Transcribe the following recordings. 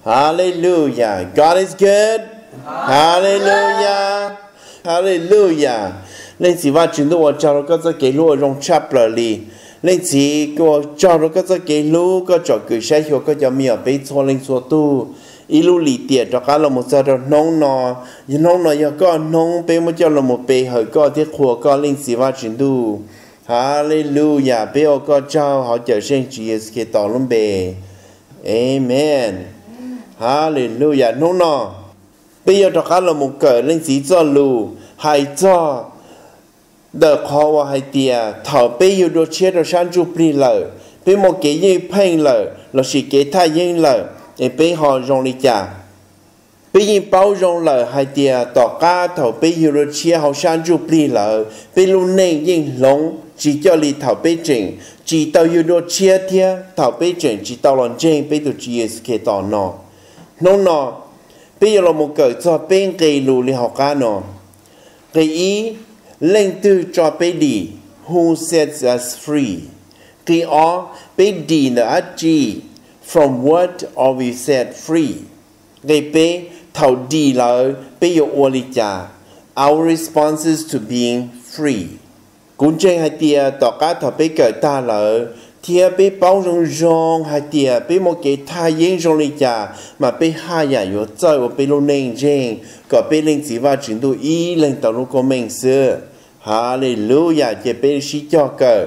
Hallelujah. God is good. Hallelujah. Hallelujah. Lên chỉ va chuyển đồ cho nó có cái lúa rong chắp lại đi. Lên chỉ có cho nó có cái lúa có cho cái sai hiệu có cho miệng bị cho lên số tu. Ilu lì tiệt cho cả là một giờ đó nông nọ giờ có nông bị một giờ là một bề hơi có thiết khua có lên chỉ va chuyển đồ. Hallelujah. Bây giờ có cho họ trở sinh Jesus cái tỏ luôn bề. Amen. Hallelujah. Nông nọ. Bây giờ cho cả là một cỡ lên chỉ cho lù hay cho đợt khó hay tiệt thảo bây giờ đồ chết đồ sang chụp đi lợ bây một cái gì phèn lợ là chỉ cái thay gì lợ để bây họ rong đi chả bây giờ bao rong lợ hay tiệt tỏ cá thảo bây giờ đồ chết họ sang chụp đi lợ bây lúc này gì lông chỉ cho đi thảo bây trình chỉ tao giờ đồ chết thiệt thảo bây trình chỉ tao làm trình bây đồ chỉ cái tao nọ nọ bây giờ là một cỡ cho bên cái lù li học cá nọ cái ý lên từ cho bé đi who sets us free cái ó bé đi là gì from what are we set free cái bé thầu đi là bé yêu ô li cha our responses to being free cũng trên hai tia tỏ cá thầu bé cởi ta là thia bé bao rong hai tia bé một cái thay yên rong li cha mà bé hai nhà yếu chơi và bé luôn nên riêng có bé lên chỉ vào chuyển đổi ý lên tàu lúc có mình xưa. Hallelujah. Chỉ bé sĩ cho cờ.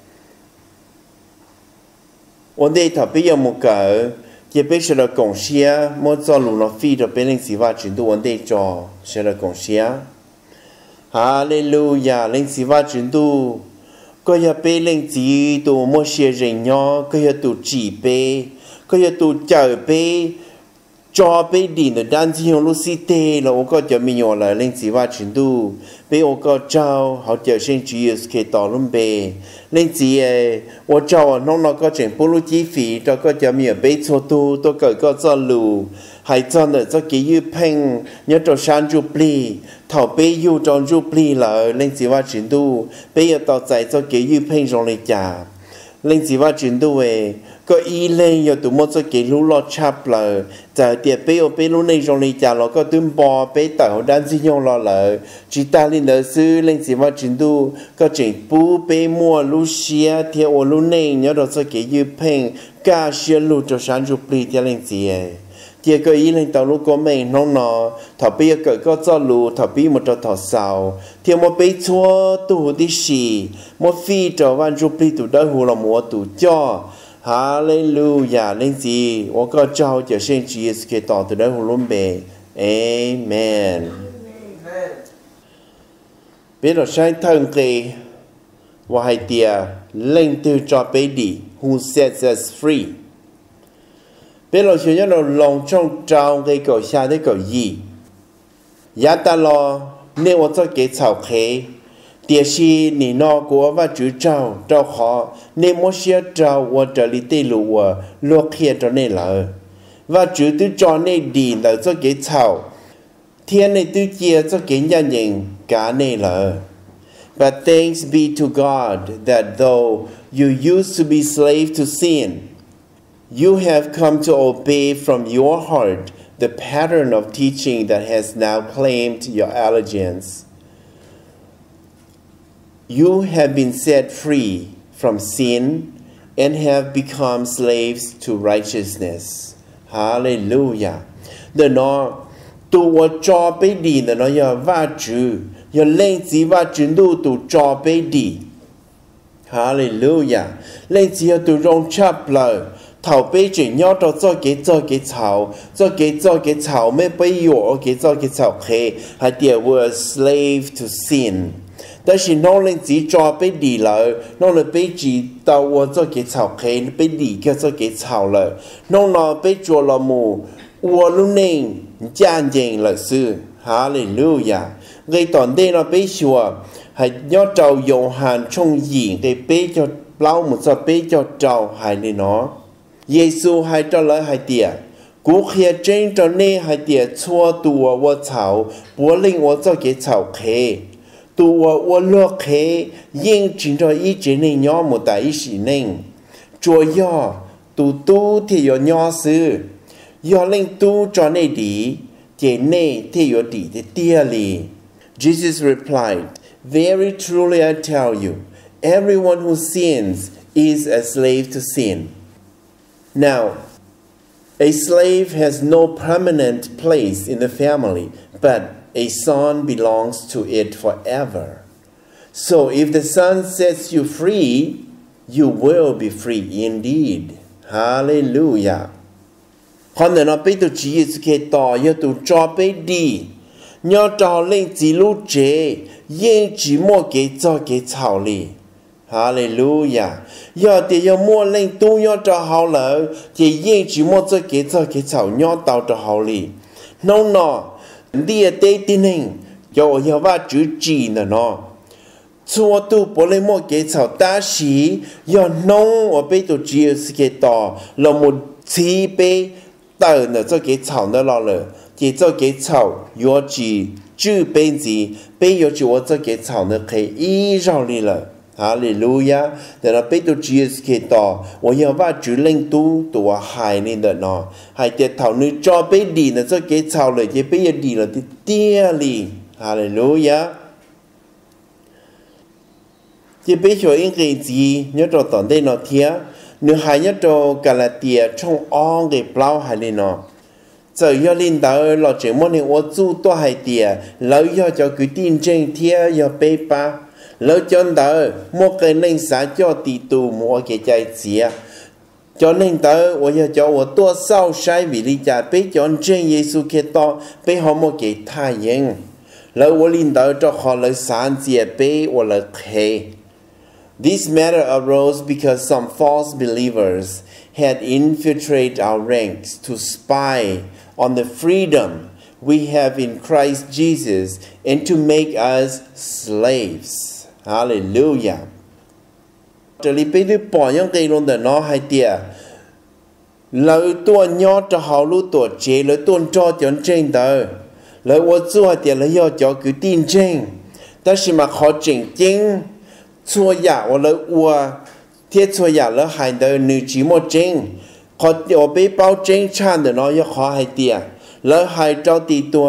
Ổn đây thảo bé yêu một cờ. Chỉ bé sẽ là cộng xia. Mỗi cho lũ nó phi rồi bé lên chỉ vào chuyển đổi ổn đây cho sẽ là cộng xia. Hallelujah. Lên chỉ vào chuyển đổi. Có nhà bé lên chỉ tụ mỗi xia rình nhỏ. Có nhà tụ chỉ bé. Có nhà tụ chờ bé. cho bé đi nó đan chỉ用 Lucy là 我个叫咪用了零几瓦程度，被我个招好叫先主要是到论呗，零几诶，我招啊弄那个整不如几费，这个叫咪被错多，都个做路，还做呢做几月拼，你做山就不头被有装就不了，零几瓦程度，被要到在做几月拼上来家，零几瓦程度诶。có ý lên giờ tụi mình sẽ kể lú lo chắp là giờ tiệt bé lú này trong này chả lo có tụm bò bé tàu đan gì nhau lo là chỉ ta lên đó sư lên gì mà trình độ có chuyện bù bé mua lú xia theo lú này nhớ đó sẽ kể như phèn cả xia lú cho sáng chụp đi theo lên gì tiệt có ý lên tàu lú có mình nó thọ bé có cho lú thọ bé một trò thọ sào theo một bé chua tụ đi xì một phi trở van chụp đi tụ đó hồ là một tụ cho Hallelujah. Lên gì? 我个招就先主耶稣给到的人胡论呗。Amen. 别了山疼给我还点领导做别的 who sets us free. 别了学校了隆重招给个下的个意。亚达了，你我做给草黑。địa sĩ nị nó của và chữ trao khó nên mỗi xe trao và trở lý tê lụa luộc kia cho nên là và chữ tư cho nên đi là cho cái chào thiên này tư chia cho cái nhà nhìn cả nên là but thanks be to God that though you used to be slave to sin you have come to obey from your heart the pattern of teaching that has now claimed your allegiance. You have been set free from sin and have become slaves to righteousness. Hallelujah. The nó tụ cho bé đi the nó ya va chữ ya lên chỉ va chữ tụ cho bé đi. Hallelujah. Lên chỉ tụ rong chắp lời thảo bé chỉ nhớ cho cái chảo mấy bé yo cái chảo khé hay địa were slave to sin. Đó là nó lên chỉ cho bé đi lợi, nó là bé chỉ tàu cho cái chảo khé, bé đi cho cái chảo lợi, nó bé cho là mù, luôn nên gian dành là sư, Hallelujah. Cái toàn đây nó bé chùa, hay nhớ trâu dùng hàng trong diện cái bé cho lâu một số bé cho trâu hay đi nó. Giêsu hay cho lợi hay tiệt. Cú kia trên cho nên hay tiệt chua tùa vô chảo, bố linh vô cho cái chảo khé. Tùa vô lô khé, yên chính cho ý chế này nhỏ một đại ý sĩ nên. Chúa yó, tù tu thì yó nhỏ sư. do lên tu cho nên đi thì nên thì yo đi thì tia li. Jesus replied, "Very truly I tell you, everyone who sins is a slave to sin." Now, a slave has no permanent place in the family, but a son belongs to it forever. So if the Son sets you free, you will be free indeed. Hallelujah. Con nó bây giờ chỉ cái tỏ yêu tu cho bây đi, nhớ cho lên chỉ lúc chế, yên chỉ mua cái草哩. Hallelujah. Giờ thì giờ mua lên tu nhớ cho hậu lỡ, thì yên chỉ mua cái草nhớ tao cho hậu li. Nó đi ở đây tin hình, giờ giờ va chữ chỉ nó. Chua tu bố lên mua cái草ta xí, giờ nông ở bây giờ chỉ cái tỏ là một chi bê tờ nữa cho cái草nữa lo chỉ cho cái草有chỉ chữ bên gì bên有chỉ我这个草呢可以依绕你了。哈利路亚！但是被都只是给到，我要把主领都多害你的呢，害得头你做被地呢，这给草了，也被也地了的爹里，哈利路亚！也被说应该是要做当地那天，你还要做格拉蒂从安给包害你呢。giờ do linh đạo là chỉ muốn những ô chu to hay tiền lấy do cho cứ tin trên thiên do bê ba lấy cho đạo một cái linh xã cho tỷ tù một cái trái chia cho nên đạo我要叫我多少sai vì lý giải bê cho trên Giêsu Kitô bê họ một cái thái yên lấy我linh đạo cho họ lấy sản chia bê我lấy khế. This matter arose because some false believers had infiltrated our ranks to spy on the freedom we have in Christ Jesus and to make us slaves. Hallelujah. Trở lại bây giờ bỏ những cái luôn đó nó hay tiệt. Lời tôi nhớ cho họ lúc tuổi trẻ lời tôi cho chọn trên đó. Lời tôi cho tiệt lời cho cứ tin trên. Đó là mà họ chỉnh chính chua giả và lời ua thiết chua giả lời hai đời nữ chỉ một trên. Họ ở bên bao trên chan de nó khó hay tiệt, lỡ hai trâu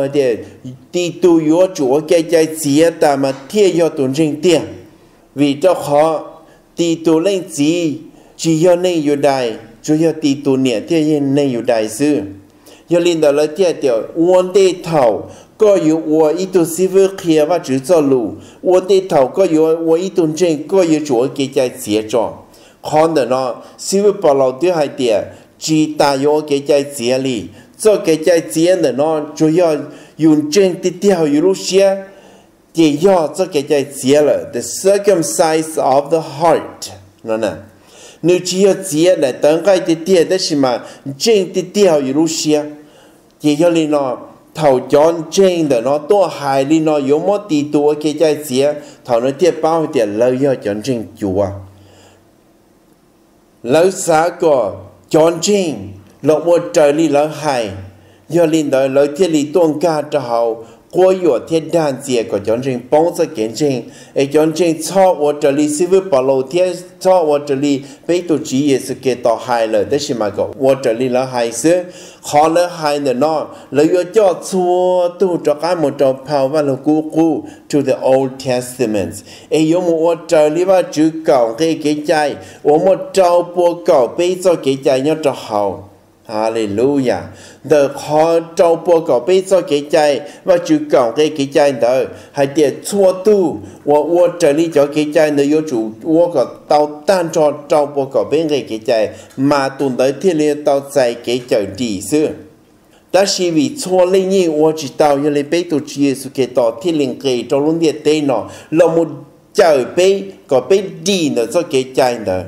tì tu yếu chủ cái chia ta mà thiệt yếu tuần trên tiệt, vì cho họ tì tu lên chỉ yếu nên yếu đại, chủ yếu tì tu nhẹ thiệt nên yếu đại sư, yếu linh đạo là thiệt điều uốn đề thầu có yếu uốn ít tu sĩ vừa kia và chữ cho lù uốn đề thầu có yếu uốn ít tuần trên có yếu chủ cái chia cho. Con的呢，是不保留掉还点，只大约给在这里，做给在这的呢，主要用真的掉一路些，也要做给在这了。The circumcise of the heart， 呢，你只要这来等个的掉，但是嘛，真的掉一路些，也要你呢。头讲真的呢，多害你呢，有么地多给在这，头呢跌包点了要讲真久啊。lỡ xã có chọn trình lỡ một trời li lỡ hài do linh đời lỡ thiết lý tuôn ca cho hậu qua yếu thiết đàn dìa của chọn trình bóng ra kiến trình ấy chọn trình cho một trời li sư vư bảo lộ thiết cho một trời li bế tổ chí Giêsu Kitô hài lỡ đó là mà có một trời li lỡ hài sư khó lỡ hài nữa nó lỡ yếu cho chua tu cho cái một trò phao và lỡ cũ to the Old Testament ấy yếu một trời li và chữ cầu cái chạy một trò bùa cầu bế cho cái chạy nhớ cho hậu. Hallelujah. The khó trâu bùa cầu bế cho cái chạy và chữ cầu cái chạy đó hay tiệt chua tu và trở lý cho cái chạy nữa yếu chủ và tao tan cho trâu bùa cầu bế cái chạy mà tuần tới thiên liên tao chạy cái chạy đi xưa. Đó là vì chua lên như và chỉ tao như lấy bế tổ chức Giêsu Kitô thiên liên cái cho luôn địa tế nó là một chạy bế có bế đi nữa cho cái chạy đó.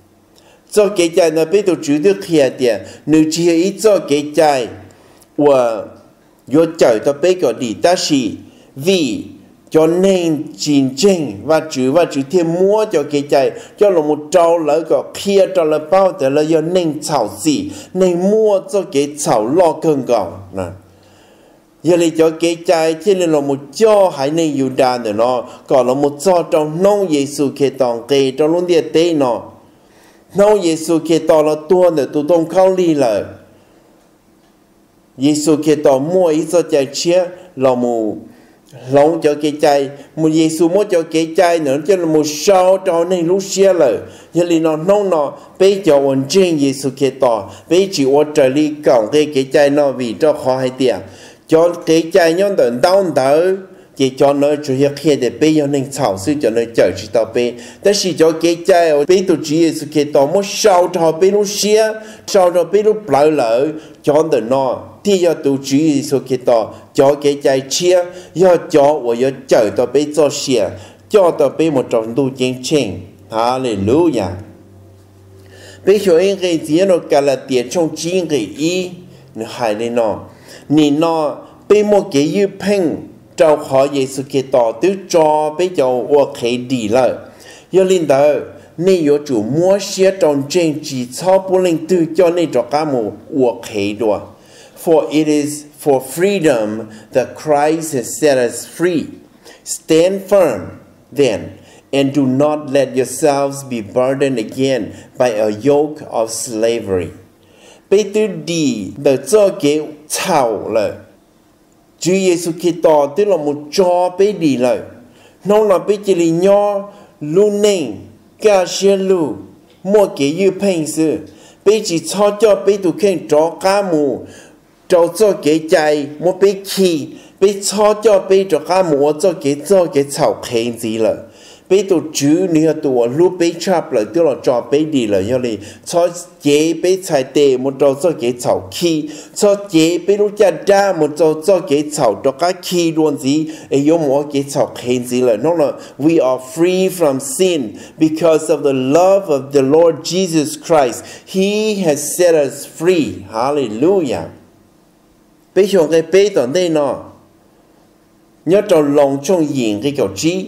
Cho cái trái nó bị tổ chức được kia tiền, nếu chỉ ít cho cái trái, và yếu trái nó bị có đi ta sĩ, vì cho nên chiến tranh và chữ thêm mua cho cái trái, cho là một trâu lỡ có kia cho là bao giờ là do nên chảo gì, nên mua cho cái chảo lo cơn gọng nè. Giờ này cho cái trái thì là một cho hay nên yêu đàn nữa nó, còn là một cho trong nông Giêsu Kitô cái trong luôn địa tế nó. Nông Giêsu Kitô là tua nữa tụi tông khâu ly lời. Giêsu Kitô mua ý cho chạy chia là mù lòng cho cái chạy một Giêsu mua cho cái chạy nữa cho là một sao cho nên lúc xưa là cho nên nó nông nó bây giờ ổn trên Giêsu Kitô bây giờ ở trở đi cổng cái chạy nó vì cho khó hay tiền cho cái chạy nhau đợn đau đỡ chỉ cho nó chủ yếu khi để bây giờ nên chảo sư cho nó chờ chỉ tao bây,但是cho cái trái bây tổ chức Giêsu Kitô một sau cho bây lúc xưa sau cho bây lúc lỡ lỡ cho nó thì giờ tổ chức Giêsu Kitô cho cái trái chia giờ cho và giờ chờ tao bây cho xia cho tao bây một trong tu chính chính Hallelujah bây giờ anh cái gì nó cả là tiền trong chính cái ý nó hay lên nó nhìn nó bây một cái như phèn cho họ Giêsu Kitô tự cho bây giờ ở cái đi lại, giờ linh đạo nên có chủ mua xe trong trên chỉ cho bố linh tự cho nên cho cả một ở cái đó, for it is for freedom that Christ has set us free. Stand firm then, and do not let yourselves be burdened again by a yoke of slavery. Bây giờ đi để cho cái chảo lại. Chúa Giêsu Kitô tức là một cho bé đi lại, nó là bé chỉ là nhỏ luôn nên cả xe lu mua cái như phèn sự, bé chỉ cho bé tụ khen cho cá mù, cho cái chạy mua bé khi bé cho bé cho cá mù cho cái chảo khen gì là bé tụ chú nữa tụ lúc bé chắp lại tức là cho bé đi lại cho nên cho chế bé chạy tê một cho cái chảo khi cho chế bé lúc ra một cho cái chảo cho cái khi luôn gì ấy giống một cái chảo khen gì là nó là we are free from sin because of the love of the Lord Jesus Christ. He has set us free. Hallelujah. Bé chọn cái bé tận đây nó nhớ trong lòng trong nhìn cái kiểu trí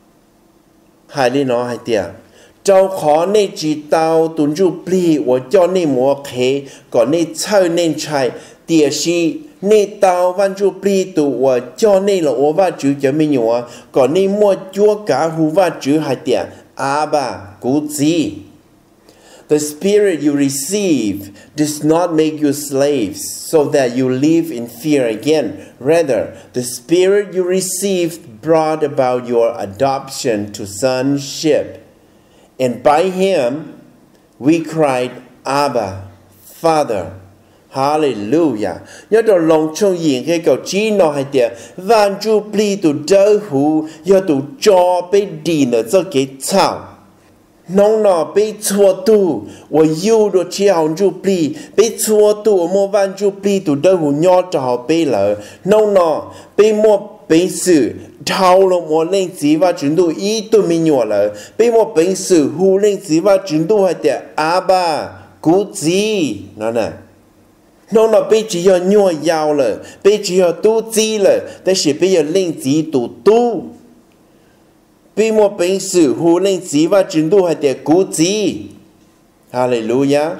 hai đi nó hai tiệt, cháu khó nên chỉ tao tuân chủ bì, và cho nên mua khế, còn nên chơi nên chạy, tiệt sĩ nên tao văn chủ bì tụ, và cho nên là ô va chữ cho mình nhớ, còn nên mua chúa cả hú va chữ hai tiệt, ba cú gì. The spirit you receive does not make you slaves so that you live in fear again. Rather, the spirit you received brought about your adoption to sonship. And by him, we cried, Abba, Father. Hallelujah. Nhớ đồ lòng trong diện cái cầu chí nó hay tiệt van chú pli tụ đỡ hú nhớ tụ cho bê đi nữa cho cái chào nông nọ bê chua tu và yêu đồ chia hồng chú pli bê chua tu mua van chú pli tụ đỡ hú nhớ cho họ bê lỡ nông nọ bê mua bê sự thao lo mua lên chỉ và chuyển tu ý tu mình nhỏ lỡ bê mua bê sự hú lên chỉ và chuyển tu hay tiệt Abba cú gì nó nè nó là bây giờ nhua giàu rồi, bây giờ tu chi rồi,但是bây giờ linh chỉ tu, bây giờ bình sự hú linh chỉ và trình độ hay để cố chỉ, Hallelujah.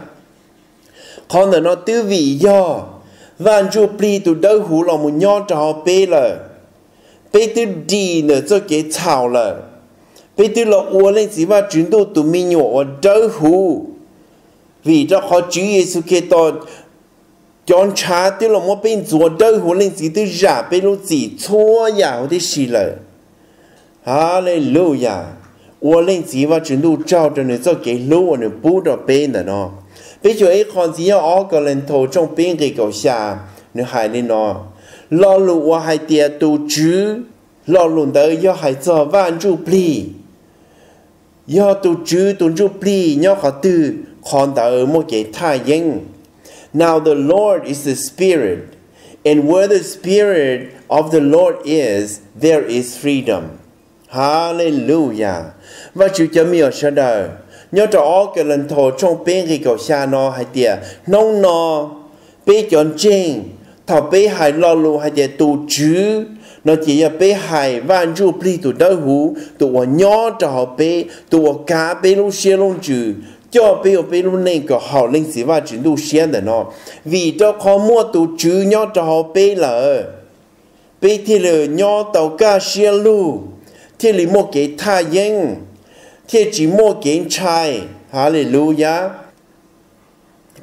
Còn nó tư vị do, van chú pli tu đâu hú là một nhỏ cho bây rồi, bây tu đi nữa cho cái chảo rồi, bây tu là uo linh chỉ và trình độ tu mình nhỏ ở đâu hú, vì đó họ chữ Giêsu Kitô John cha tức là một bên做đâu hồ linh chỉ tư giả bên lúc chỉ chua giàu thì xí lợi Hallelujah 我linh chỉ và chuyển度照着你做给路你不到边的呢bây giờ ấy còn chỉ ở cái lần头trong bên cái cầu xa你还你呢老路我还跌都知老路的要还做万住pli要都知都住pli要họ tư còn đã ở một cái thái yên Now the Lord is the Spirit, and where the Spirit of the Lord is, there is freedom. Hallelujah. Và Chúa cho mình ở sau đời. Nhớ cho cái lần thổ trong bên cái cầu xa nó hay tiệt. Nông nó, bế chọn chênh, thảo bế hài lo lù hay tiệt tù chứ. Nó chỉ là bế hài vạn ru pli tù đỡ hú, tù ở nhỏ cho họ bế, tù ở cá bế lúc xe lông chữ. Cho bây lúc này có họ linh sĩ và chuyển đủ xuyên để nó vì cho khó mua tụ chứ nhau cho họ bây lỡ bây thì là nhau tàu ca xuyên lưu thì là một cái thai dân thì chỉ một cái trai Hallelujah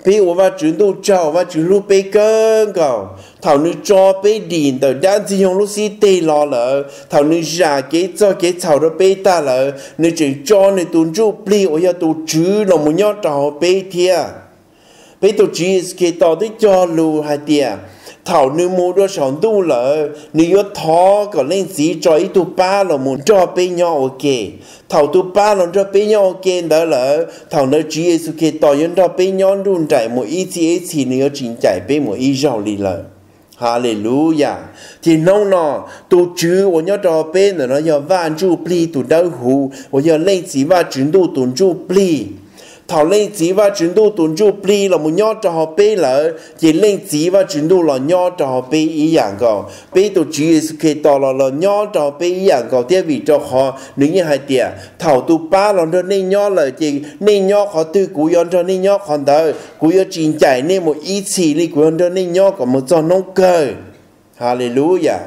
bây giờ và chúng tôi cho và chúng lúc bây cơn cầu thảo nữ cho bây điện từ đan thì dùng lúc xí tê lo lỡ thảo nữ giả cái cho cái thảo đó bây ta lỡ nữ chỉ cho nữ tuôn chú bì ở nhà tu chứ là một nhát trò bây thia bây tu chỉ cái tao tới cho lù hai tia thảo nữ mua đôi sòng tu lỡ nữ yếu thọ còn lên gì cho ít tu ba là muốn cho bây nhau ok thảo tu ba là cho bây nhau ok đó lỡ thảo nữ chỉ cái tao yếu cho bây nhau đun chạy một ít thì nữ chính chạy bây một ít rau lì lỡ Hallelujah thì nông nọ tu chứ我要找边的呢要万住不tu đâu hù 我要练习ว่า准度ตุน住不thảo lên chỉ và chuyển độ tuần chu pli là một nhót cho họ bê lỡ chỉ lên chỉ và chuyển độ là nhót cho họ bê ý dạng cầu bê tổ chỉ cái tỏ là nhót cho họ bê ý dạng cầu tiếp vì cho họ nếu như hai tiệt thảo tu ba là cho nên nhót là chỉ nên nhót họ tư cú yon cho nên nhót còn đỡ cú yon chín chạy nên một ý chỉ đi cú yon cho nên nhót còn một cho nông cơ Hallelujah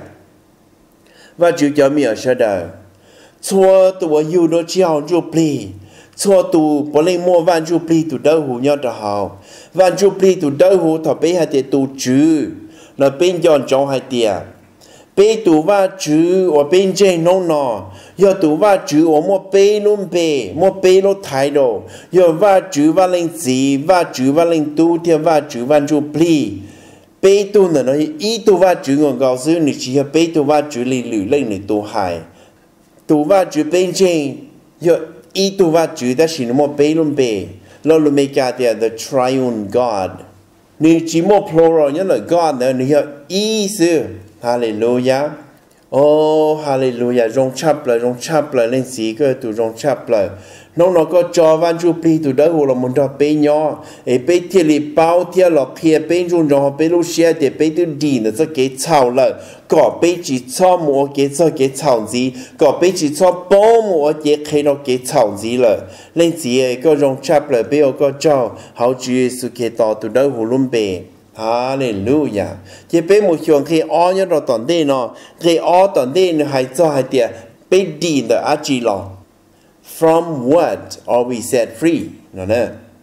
và chịu cho mình ở sau đời chua tụi yêu nó chiao chu pli cho tu bỏ lên mua van chu pli tu đâu hú nhau cho họ van chu pli tu đâu hú thọ bé hai tiệt tu chữ là bên chọn trong hai tiệt bé tu va chữ ở bên trên nông nọ giờ tu va chữ ở mua bé luôn thái độ giờ va chữ va lên gì va chữ va lên tu thì va chữ van chu pli bé tu là nó ý tu va chữ ngon gạo sư ni chỉ bé tu va chữ lì lử lên ni tu hài tu va chữ bên trên giờ ý tu va chữ ta chỉ một bé luôn bé lo lu mấy cái thì the triune God nếu chỉ một plural nhớ là God nữa nếu ý sư Hallelujah oh Hallelujah rong chắp lại lên gì cơ tu rong chắp lại nó có cho van chu pli tu đó hồ là một đợt bé nhỏ ấy bé thiệt li bao thiệt là phía bên trong rồi bé lúc xưa thì bé tu đi nữa cho cái chảo lại có bé chỉ cho mua cái chảo gì có bé chỉ cho bao mua cái nó cái chảo gì rồi lên gì ấy có rong chắp lại bé có cho hậu chữ sự cái đó tu đó hồ luôn bé Hallelujah chỉ bé một chuyện khi ó nhớ rồi tận đây nó khi ó tận đây nó hay cho hay tiệt bé đi nữa á chỉ lo From what are we set free? Nó nè.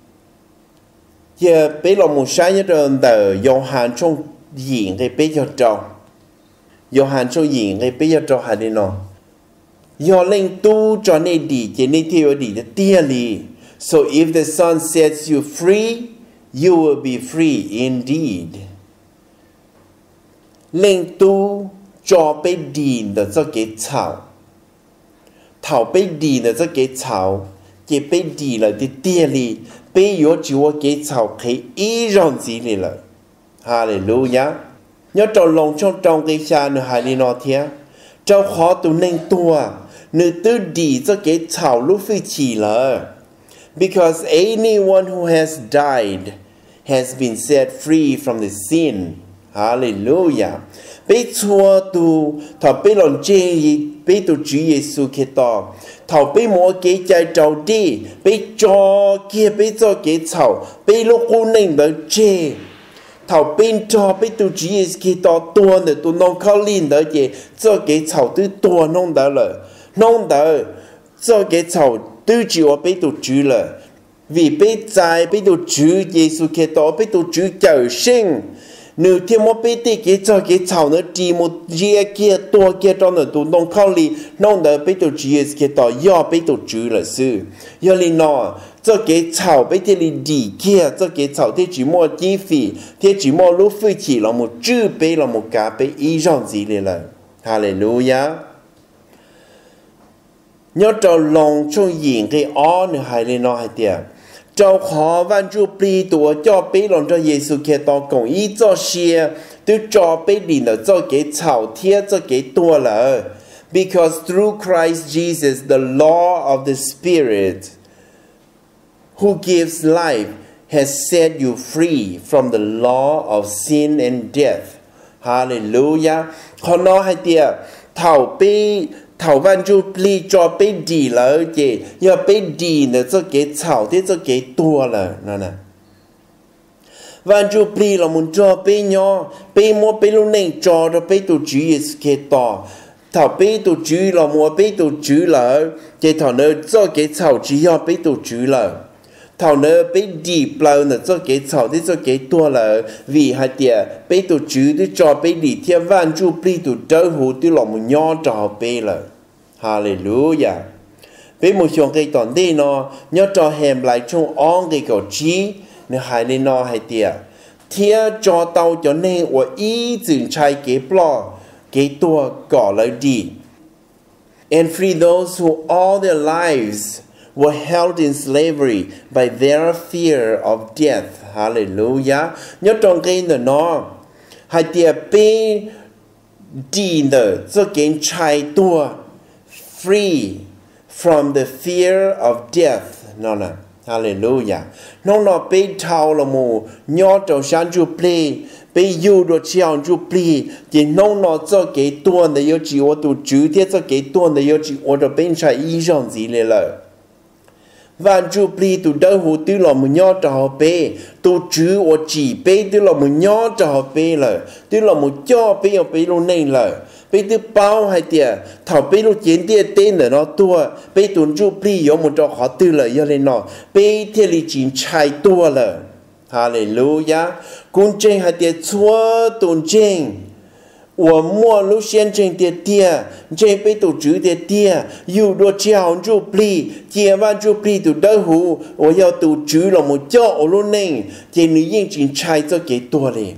Giờ bây giờ một sáng nhất rồi tờ Gioan trong diễn cái bây giờ trò. Gioan trong diễn cái bây giờ trò hay đi nó. Do lên tu cho nên đi chỉ nên theo đi để tia li. So if the Son sets you free, you will be free indeed. Lên tu cho bây đi để cho cái chảo. thảo bây đi là cái chảo cái bây đi là cái tia li bây giờ chỉ có cái chảo cái ý rằng gì này là Hallelujah nhớ trâu lòng trong cái xa nữa hay đi nó thế trâu khó tụ nên tua nữ tư đi cho cái chảo lúc phi chỉ là because anyone who has died has been set free from the sin Hallelujah bây chua tu thảo bây lòng chê bây tu Chúa Giêsu Kitô thảo bây mua cái trái trâu đi bây cho kia bây cho cái chảo bây lúc cô nên được chê thảo bây cho bây tu Chúa Giêsu Kitô tuôn được tu nông khâu linh được gì cho cái chảo tư tuôn nông được rồi nông được cho cái chảo tư chịu bây tu Chúa rồi vì bây trái bây tu Chúa Giêsu Kitô bây tu Chúa trở sinh nếu thêm một bé tí cái chảo nó chỉ một dĩa kia tua kia trong nó tụ nông khâu li nông đỡ bé tổ chỉ cái tỏ do bé tổ chữ là sư do li nó cho cái chảo bé tí li đi kia cho cái chảo thì chỉ mua chi phí thì chỉ mua lúc phí chỉ là một chữ bé là một cá bé ý rằng gì là Hallelujah nhớ trâu lòng trong diễn cái ó nữa hay li nó hay tiệt châu khó van chu pli tổ cho bé lòng cho Giêsu Kitô cộng ý cho xia tôi cho bé đi nữa cho cái chảo thiết cho cái tua là because through Christ Jesus the law of the Spirit who gives life has set you free from the law of sin and death Hallelujah họ nói hay tiệt thảo bé thảo văn chu pli cho bé đi là gì giờ bé đi nữa cho cái chảo thế cho cái tua là nè nè văn chu pli là muốn cho bé nhỏ bé mua bé luôn nên cho bé tu chữ cái to thảo bé tu chữ là mua bé tu chữ là cái thảo nữa cho cái chảo chỉ cho bé tu chữ là thảo nữa bị đi bao nữa cho cái thảo thì cho cái tua là vì hai tiệt bị tụ chữ thì cho bị đi theo van chu bị tụ trở hủ thì lòng một nhỏ cho bị là hallelujah bị một số cái tòn đi nó nhớ cho hẻm lại trong on cái cầu chí nếu hai nên nó hai tiệt theo cho tao cho nên我一直拆给不给多搞了的 and free those who all their lives were held in slavery by their fear of death. Hallelujah. Nhớ trong cái nó hai tia bị đi nữa cho kiến trai tua free from the fear of death. Nó nè. Hallelujah. Nó bị thao là mù nhớ trong sáng chú play bị yêu đồ chiang chú play chỉ nó cho cái tuần de yêu chỉ 我 tu chú thiết cho cái tuần de yêu chỉ 我 的 bên trái ý rằng gìเลยvan chú play tu đỡ hủ tu là một nhớ cho bé tu chú 我 chỉ bé tu là một nhớ cho béเลยtu là một cho bé ở bé luôn nàyเลยbé tu bao hay tiệt thảo bé luôn chiến tiệt tên là nó tua bé tu chú play có một trò khó tu là do lên nó bé thiết lý chính trái tua là Hallelujah. Cung trình hai tiệt chúa tồn trình. 我摸路先trình tiệt tiệt. Trình bị tổ chức tiệt tiệt. Yêu đồ chào chú bì. Chia văn chú bì tổ đỡ hù. 我要tổ chức là một chỗ ở luôn nền. Chỉ nữ yên trình trai cho cái tổ lệ.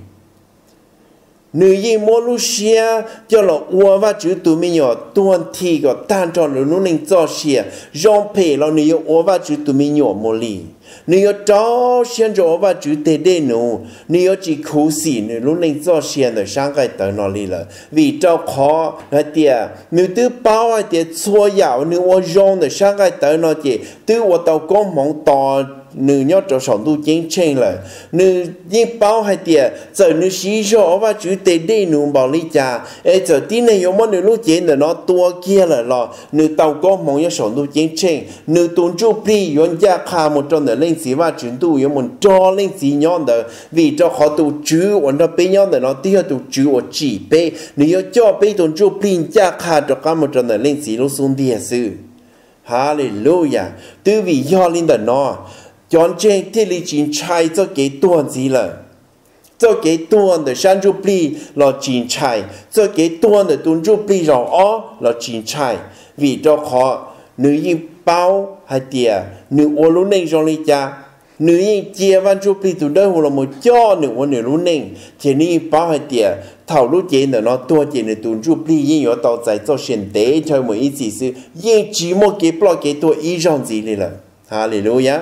Nữ yên mua lúc xe cho là ua và chữ tụi mình nhỏ tuần thì có tan tròn là lúc nền cho xe. Rong phê là nữ yên ua và chữ tụi mình nhỏ mô lì. Nếu cho xem cho và chữ tê đê nụ nếu chỉ khổ xỉ nếu lúc này cho xem được sang cái tờ nó đi là vì cho khó là tiệt nếu tư bao hay tiệt xua dạo nếu ở rong được sang cái tờ nó chỉ tư ở tàu con mong to nếu nhớ cho sống tu chiến tranh là nếu những bao hay tiệt giờ nếu xí cho và chữ tê đê nụ bảo lý cha ấy giờ tí này có món nếu lúc chiến là nó tua kia là lo nếu tàu con mong nhớ sống tu chiến tranh nếu tuân chú bì yon gia kha một trong lên sĩ và chuyển tu有们做lên sĩ nhon的vì cho họ tu chú我那边nhon的nó tiếc tu chú我chỉ背你要叫背tuân chú bì gia kha cho cả một trong lên sĩ lúc xuống địa sư Hallelujah từ vì do lên的nó chọn trên thế lý chính trai cho cái tuần gì là cho cái tuần de san chú bì là chính trai cho cái tuần de tuân chú bì rồi là chính trai vì cho họ nữ yên bao hay tiệt nữ ô lũ nền trong lý cha nữ yên chia văn chú bì tụi đây hồ là một cho nữ lũ nền chỉ nữ bao hay tiệt thảo lũ chế nó tua chế nữ tụi chú bì yên có tàu giải cho hiện tế cho một ý chỉ sự yên chỉ một cái block cái tua ý trong gì này là Hallelujah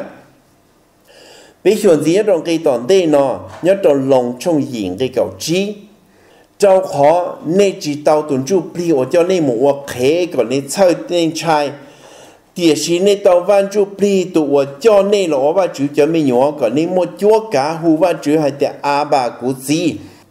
bây giờ gì trong cái toàn đây nó nhớ trong lòng trong hiện cái cầu trí trong họ nên chỉ tàu tụi chú bì ở cho nên một quả khế còn nên chơi nên trai địa chỉ nên tàu văn chú bì tụ cho nên là và chú cho mình nhỏ còn nên một chúa cả hù và chú hay để bà của gì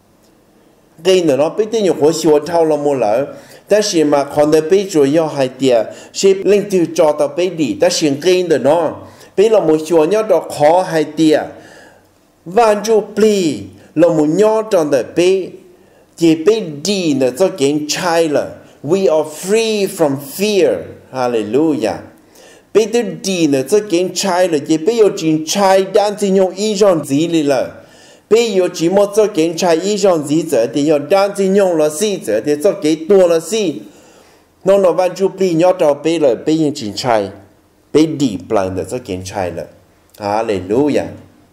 cái nó biết đến nhiều khó xua thao là một lỡ ta chỉ mà còn để biết rồi do hay để sẽ lên từ cho tàu biết đi ta chỉ cái nó biết là một xua nhớ đó khó hay để văn chú bì là một nhỏ trong đời biết chỉ biết đi nữa cho kiến trai là we are free from fear Hallelujah bây giờ đi nữa cho kiến trai là chỉ bây giờ kiến trai đang chỉ用一种字里了bây giờ chỉ một cho kiến trai一种字者的要đang chỉ用了四者的做给多了四nó nó văn chú bì nhớ trò bây giờ bây giờ kiến trai bây đi plan nữa cho kiến trai là Hallelujah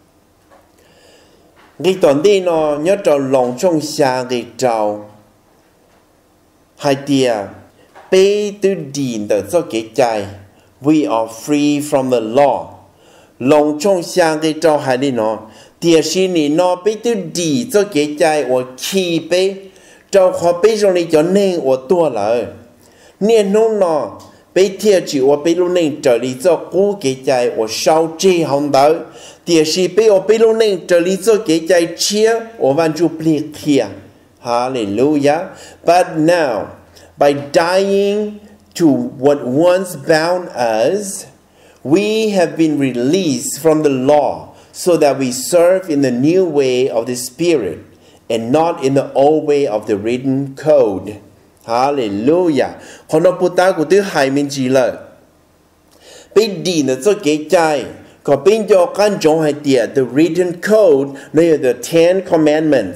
cái tuần đi nó nhớ trò lòng trong xa cái trào hai tia bây giờ đi nữa cho cái trai we are free from the law. Lòng trong sang cái trao hai đi nó, địa xin ni nó bây giờ đi cho cái trái của khi bây trao họ bây giờ này cho nên của tua lại, nên nó bây giờ chỉ của bây giờ này trở đi cho cú cái trái của sau chế hồng đó, địa xin bây giờ này trở đi cho cái trái chia của văn chú bì kia, Hallelujah. But now by dying to what once bound us, we have been released from the law so that we serve in the new way of the Spirit and not in the old way of the written code. Hallelujah. Hôm nay Bồ Tát của thứ hai mình chỉ là bây đi nữa cho cái trái có bên cho căn trong hai tiệt the written code này the Ten Commandments.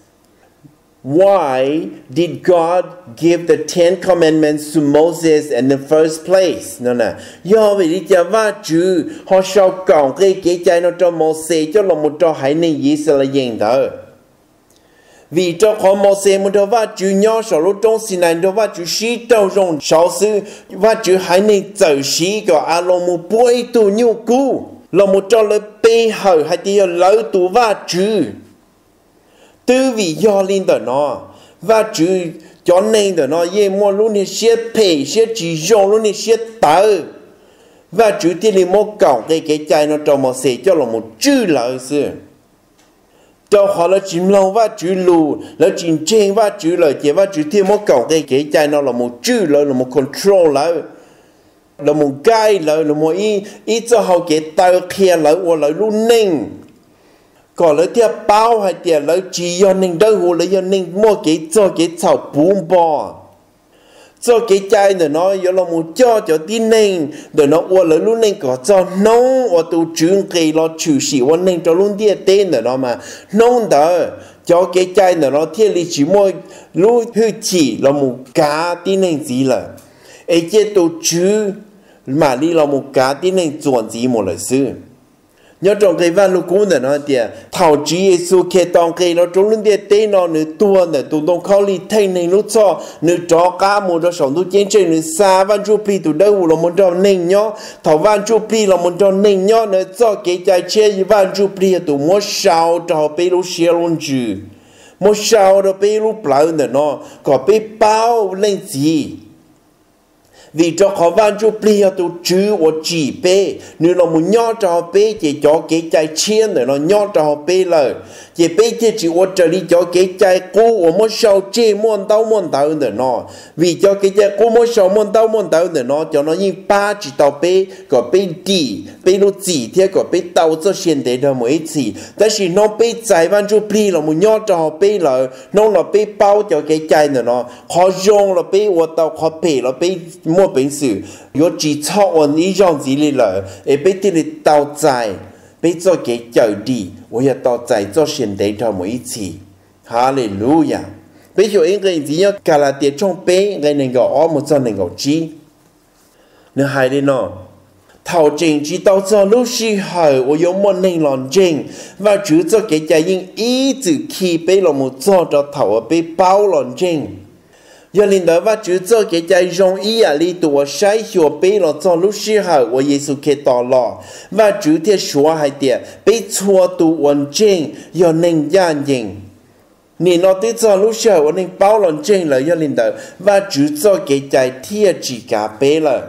Why did God give the Ten Commandments to Moses in the first place? Nó nè, do vì đi cho vá chữ họ sao còn cái trái nó cho Moses cho là một cho hải nên Israel đó. Vì cho họ Moses một cho vá chữ nhỏ sau lúc trong xin này cho vá chữ sĩ đầu rong sáu sư vá chữ hải nên tự sĩ có alo một buổi tu nhu cú là một cho lời bê hở hay thì lời tu vá chữ. Từ vì do linh đó nó và chữ cho nên đó nó ye mua luôn thì sẽ pay sẽ chỉ dùng luôn thì sẽ tờ và chữ thì li mua còng cái trái nó cho một xe cho là một chữ lợi sự cho họ là chim lâu và chữ lù là chim trên và chữ lợi chỉ và chữ thì mua còng cái trái nó là một chữ lợi là một control lợi là một guide lợi là một ý cho họ cái tờ kia lợi hoặc lợi luôn nên còn lấy theo bao hay tiền lấy chỉ do nên đâu hồ lấy do nên mua cái cho cái chảo bún bò cho cái chai để nó do là một cho tin nên để nó qua lấy luôn nên có cho nông ở tụ trường cái nó chủ sĩ qua nên cho luôn địa tên để nó mà nông đó cho cái chai để nó thiết lý chỉ mua luôn hư chỉ là một cá tin nên gì là ấy chế tụ chứ mà đi là một cá tin nên chuẩn gì một lời xưa nhớ trong cái văn lúc cũ này nó thì thảo chí Giêsu kể tông cái nó trong lúc tên nó nửa tua nửa tụ đông khâu li thay nên lúc cho nửa cho cá một đó sống tu chiến tranh nửa xa văn chu pi tụ đâu là một trong nên nhớ thảo văn chu pi là một trong nên nhớ nửa cho cái trái chế như văn chu pi tụ mua sao cho pe lúc xia luôn chứ mua sao đó pe lúc bảo nửa nó có pe bao lên gì vì cho khó van chú pli tu chữ và chỉ bê nếu nó muốn nhỏ cho bê chỉ cho cái trái chiên để nó nhỏ cho bê lời chỉ bê chỉ và trở đi cho cái trái cũ và mỗi sau chê muôn tao để nó vì cho cái trái cũ mỗi sau muôn tao để nó cho nó như ba chỉ tao bê có bê đi bê lúc gì thế có bê tao cho xuyên để đó mỗi gì但是nó bê trái van chú pli là muốn nhỏ cho bê lời nó là bê bao cho cái trái để nó khó dùng là bê và tao khó bê là bê mua bệnh sự,如只操我一样子里了，也被这里倒在，被做给教地，我要倒在做现代他们一起，哈利路亚。bây giờ anh cái gì nhá, cả là tiền trong bé, cái này gọi ở một trong này gọi chi, nữa hai đi nó, thảo trình chỉ tao cho lúc xí hở, tôi dùng một nền lòng trình, và chủ cho cái trái những ý từ khi bé là một cho thảo ở bé bao lòng trình. giờ linh đó và chữ cho cái trái rong ý à li tụ sai hiểu bé nó cho lúc xưa hở của Giêsu kê tỏ lọ và chữ thiết số hai tiệt bé chua tụ ổn trình giờ nên gian dình nên nó tới cho lúc xưa ổn nên bao lần trình là giờ linh đó và chữ cho cái trái thiết chỉ cả bé là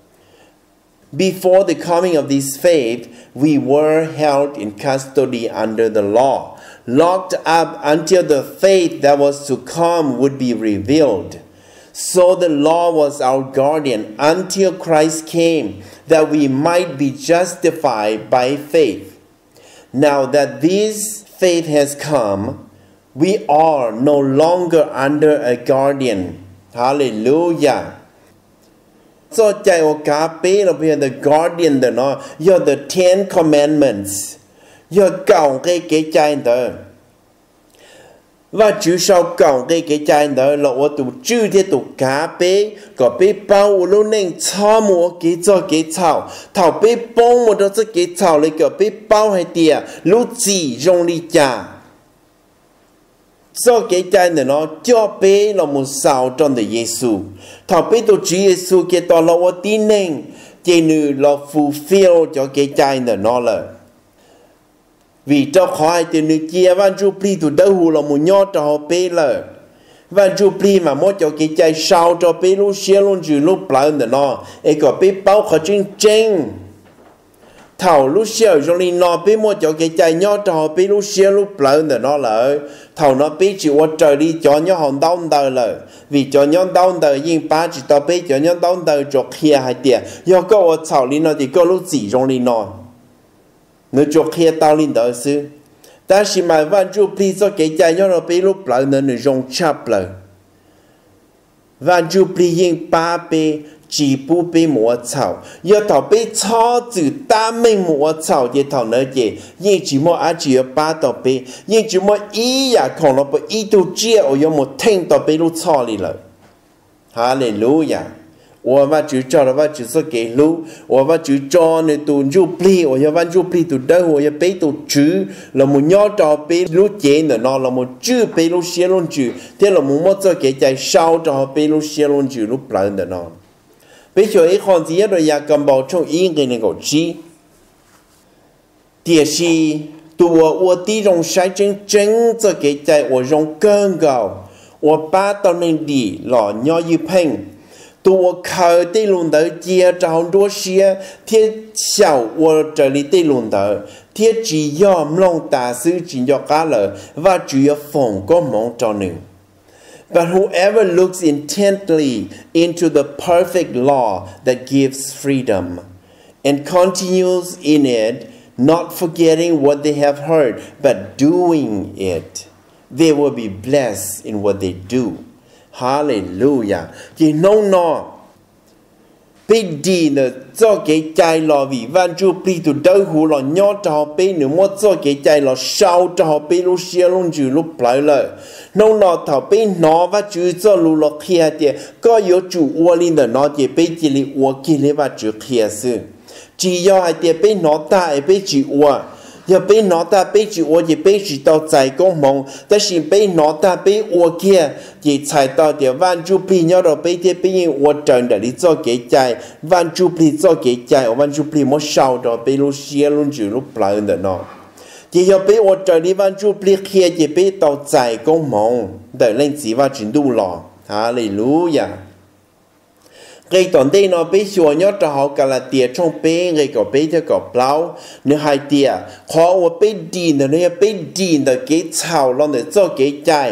before the coming of this faith we were held in custody under the law, locked up until the faith that was to come would be revealed. So the law was our guardian until Christ came, that we might be justified by faith. Now that this faith has come, we are no longer under a guardian. Hallelujah. So chạy ở cả bé là bây giờ the guardian đó nó, do the Ten Commandments. giờ còng cái trái đó và chú sau còng cái trái đó là ở tụ chữ thế tụ cá bé có bé bao luôn nên cho mua cái cho cái thảo thảo bé bông một đó cho cái thảo lấy cái bé bao hay tiệt lúc gì dùng đi trả do cái trái này nó cho bé là một sao trong đời Giêsu thảo bé tụ Chúa Giêsu cái đó là ở tin nên cái nữ là fulfill cho cái trái này nó là vì cho khỏi từ nước kia van chu pli từ đâu hù là một nhọ cho bé là van chu pli mà mỗi cho cái trái sau cho bé lúc xưa luôn chữ lúc bao nữa nó ấy có bé bao khó chừng chênh thảo lúc xưa trong linh nó bé mỗi cho cái trái nhọ cho bé lúc xưa lúc bao nữa nó là thảo nó bé chỉ qua trời đi cho nhọ hòn đau đời là vì cho nhọ đau đời nhưng ba chỉ tao bé cho nhọ đau đời cho kia hai tiền do có thảo linh nó thì có lúc gì trong linh nó nó cho kia tao lên đó sư, ta chỉ mà van chu pli cho cái trái nhau nó bị lúc lại nó dùng chắp lại, van chu pli yên ba bê chỉ bu bị mua chảo giờ thảo bị cho từ ta mình mua chảo thì thảo nói gì nhưng chỉ mua ăn chỉ ba tàu bị nhưng chỉ mua ý ya còn nó bị ý tu chia ở giờ một thanh tàu bị lúc cho đi rồi Hallelujah 我把主照了，把主所给路，我把主照呢都入皮，我要把入皮都得，我要背都主，了么鸟照背路见的喏，了么主背路写路主，但了么么做给在烧照背路写路主路不能的喏。被说一看见了也根本从应该那个知，第是对我的种山真做给在我用更高，我把到那里老鸟一碰。ตัวเขาได้ลุนเดอเจียจาวดัวเชียเที่ยเฉาวัวจะลิได้ลุนเดอเที่ยจียอมลงตาซื้อจียอกาเลยว่าจียฝงก็มองจอหนึ่ง But whoever looks intently into the perfect law that gives freedom and continues in it, not forgetting what they have heard, but doing it, they will be blessed in what they do.Hallelujah ที่น้องนอเป็นดีเนอะเจ้าเกใจรอวิวันจูปลีตุเดาหูหล่อยอดจะเป็นหนึ่งมั่วเจ้าเกใจรอเศร้าจะเป็นลูกเชียลุงจูลูกปล่อยเลยน้องนอถ้าเป็นนอว่าจูเจ้าลูกเขียเดียก็อยู่จูวัวลินเดนอเดียเป็นจิลิวัวกิเลว่าจูเขียซึ่งจียอไอเดียเป็นนอตาไอเป็นจีวัว要被拿到被住我也被知道在公梦，但是被拿到被我见也猜到的万主皮要到被的被人我真的你做给在万主皮做给在万主皮莫少到被路些路住路不来的喏，也要被我真的万主皮开也被到在公梦的令子ว่า真度了，哈利路亚。cái tòn đây nó bây giờ nhớ cho họ cả là tiền trong bê người có bê cho có bao nếu hai tiền họ ở bê đi nữa nếu bê đi nữa cái chảo lo để cho cái trái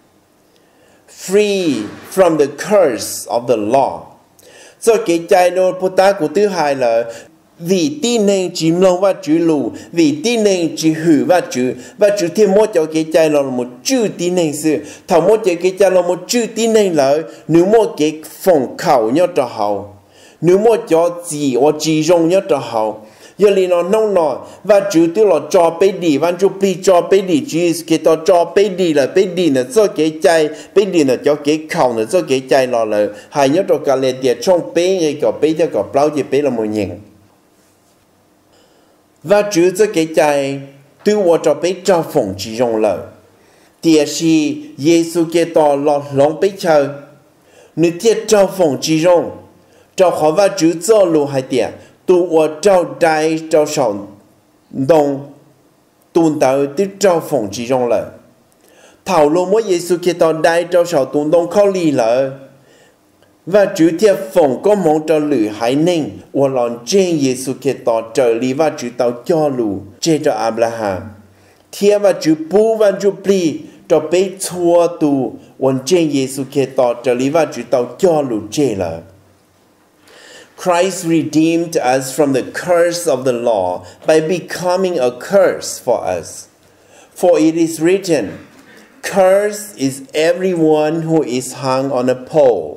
free from the curse of the law cho cái trái nó phụ ta của thứ hai là vì tin nên chỉ lòng và chữ lù vì tin nên chỉ hử và chữ thêm một cho cái trái là một chữ tin nên sự thầu một cho cái trái là một chữ tin nên là nếu một cái phòng khẩu nhớ cho họ nếu một cho gì hoặc chỉ dùng nhớ cho họ giờ li nó nông nọ và chữ tiêu là cho bé đi và chữ pi cho bé đi chữ cái đó cho bé đi là bé đi là cho cái trái bé đi là cho cái khẩu là cho cái trái là hay nhớ cho cả liền tiền trong bé người có bé cho có bao nhiêu bé là một nhện và chữ cho cái trái từ我cho bé cho phòng chỉ dùng là第是耶稣基督落lòng bé chờ nếu thiết cho phòng chỉ dùng cho họ và chữ cho lù hai tiền tu我照đại照少动tuần tới từ cho phòng chỉ dùng là thảo luận mỗi耶稣基督đại照少tuần đông khó lý là và chữ thiệp phòng có mong cho lử hải ninh và lòng trên Giê-xu Kitô trở lý và chữ tàu cho lù trên cho Abraham thiệp và chữ bù và chữ pli cho bế chua tù và trên Giê-xu Kitô trở lý và chữ tàu cho lù trên là Christ redeemed us from the curse of the law by becoming a curse for us. For it is written, Cursed is everyone who is hung on a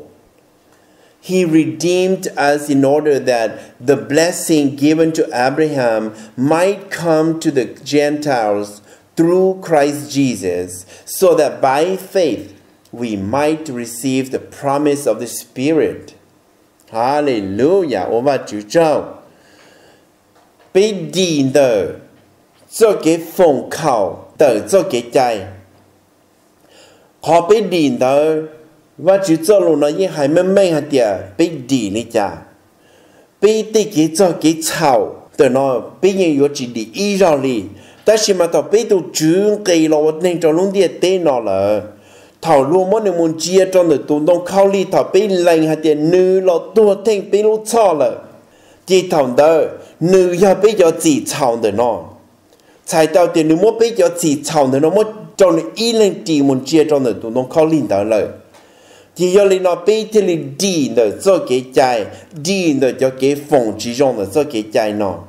pole.He redeemed us in order that the blessing given to Abraham might come to the Gentiles through Christ Jesus, so that by faith we might receive the promise of the Spirit. Hallelujah! 我把主照被定的做给奉靠的做给在，好被定的。và chữ cho luôn nó như hai mấy hạt tiền bị đi này cha bị tê cái cho cái chảo từ nó bị như yếu chỉ đi ý ra đi ta chỉ mà tao bị tụ chữ cái lo nên cho luôn đi tê nó là thảo luôn mỗi người muốn chia cho người tụ đông khâu đi thảo bị lành hạt tiền nữ lo tua thành bị lúc cho là chỉ thằng đó nữ giờ bị cho chỉ chảo từ nó sai tao tiền nữ mỗi bị cho chỉ chảo từ nó mỗi cho người ý lên chỉ muốn chia cho người tụ đông khâu đi đó là chỉ do lý nó bị thì lý đi nữa cho cái trái đi nữa cho cái phòng chỉ dùng nữa cho cái trái nó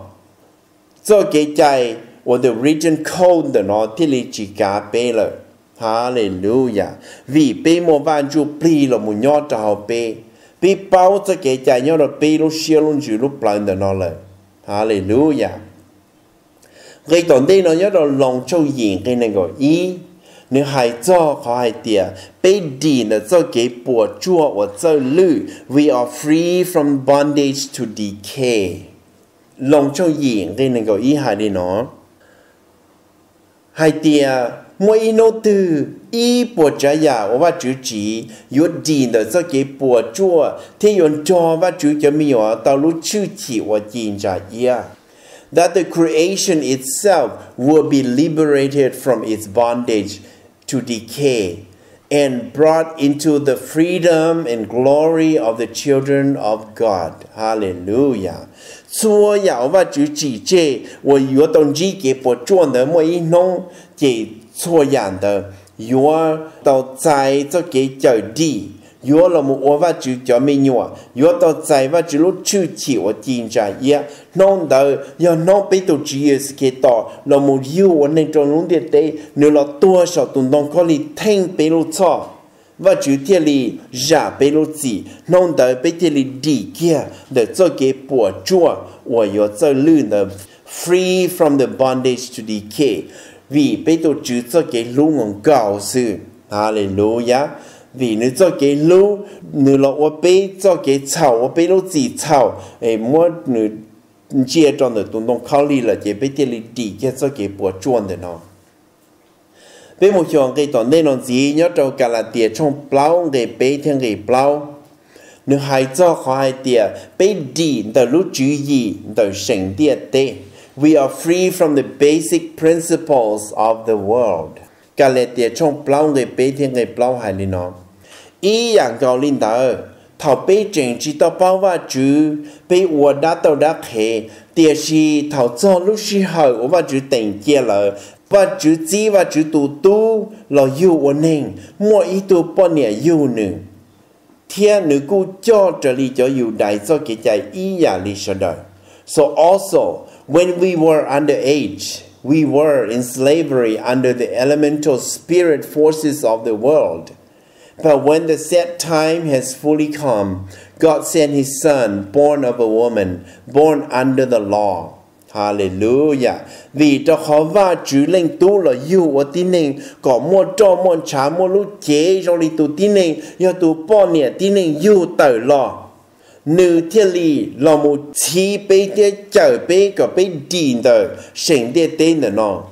cho cái trái or the region code nữa nó thì lý chỉ cả bé rồi Hallelujah. Vì bê mô vạn chú bì là một nhó cho họ bê. Bê bao cho kể chạy nhó là bê lúc xưa luôn chú lúc lần đó nó lời. Hallelujah. Cái tổn đây nó nhớ là lòng châu diện cái này gọi ý. Nếu hai cho khó hai tìa. Bê đi là cho kể bùa chua và cho lư. We are free from bondage to decay. Lòng châu diện cái này gọi ý hai đi nó. Hai tìa. Mỗi nô tư ý bùa trả giả và chữ chỉ yếu đi là cho kể bùa chua. Thế yon cho và chữ cho mi hóa tao lúc chữ chỉ và dìn trả ý. That the creation itself will be liberated from its bondage to decay and brought into the freedom and glory of the children of God. Hallelujah. Chúa giáo và chữ chỉ chế, và yếu tổng chí kế bộ chuẩn的mỗi nông chế chúa giảng的, yếu tàu trái cho kế trở đi, yếu là một ô và chữ cho mình nhỏ, yếu tàu trái và chữ lúc chữ chỉ và tin trả ý, nông đời, yếu nông bế tổ chí yếu kế tỏ, là một yếu nên trong lúc địa tế, nếu là tua sở tùn đông có lý thanh bế lúc cho, và chữ thiết lý giả bế lúc gì, nông đời bế thiết lý đi kia, để cho kế bộ chua, và yếu cho lưu là free from the bondage to decay. Vì bế tổ chữ cho kế lưu ngon gạo sư. Hallelujah. Vì nếu cho kế lưu, nếu là ô bế cho kế chào, ô bế lúc gì chào, mua nếu chia trong được tùn đông khảo lý là chế bế thiết lý đi kia cho kế bộ chuan để nó. Bế một chồng cái tổn nên lòng gì nhớ trong cả là tìa trong bao cái bế thiên cái bao. Nếu hai cho khó hai tìa bế đi từ lúc chữ gì từ sinh tìa tê. We are free from the basic principles of the world. Cả là tìa trong bao cái bế thiên cái bao hai lý nó. Ý dạng gạo linh tờ. Thảo bế trình chỉ tao bao và chữ bế ua đá tao đá khế. Tìa xì thảo cho lúc xì hậu và chữ tỉnh kia là và chữ chỉ và chữ tu là yêu ổn định mỗi ý tu bao nhiêu yêu nữa thiên nữ cô cho trở lại cho yêu đại cho cái trái ý giả lý sở đời. So also when we were underage we were in slavery under the elemental spirit forces of the world, but when the set time has fully come, God sent his son born of a woman, born under the law. Hallelujah. Vì cho khó và chữ lên tu là yêu ở tin nên có mua cho mua trả mua lúc chế trong lý tu tin nên yêu tu bỏ nè tin nên yêu tử lo nữ thiên lý là một chi bế tế trở bế có bế đi đời sinh tế tên là nó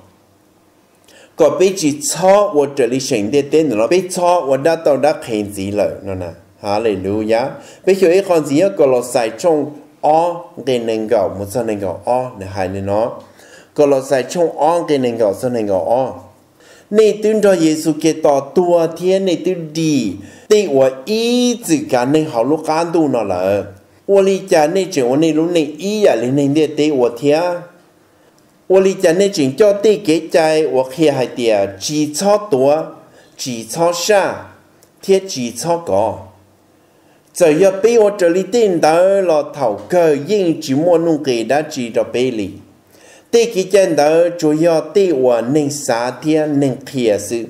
có bế chỉ cho và trở lý sinh tế tên là nó bế cho và đã tao đã khen gì lợi nó nè. Hallelujah. Bế hiểu ấy còn gì có là xài trong cái nền gạo một số nền gạo để hai nên nó có là sai trong cái nền gạo số nền gạo nên tuyên cho Giêsu kể tỏ tua thiên nên tuyên đi để我一直干能好路干度那了我理解那种我那路那一呀零零的对我天我理解那种叫对给在我看还的基础多基础少贴基础高giờ giờ bây giờ trở lại tên đó là thảo cơ nhưng chỉ muốn nung cái đã chỉ cho bây lì tê cái chân đó chủ yếu tê và nên xả thiên nên kia sự.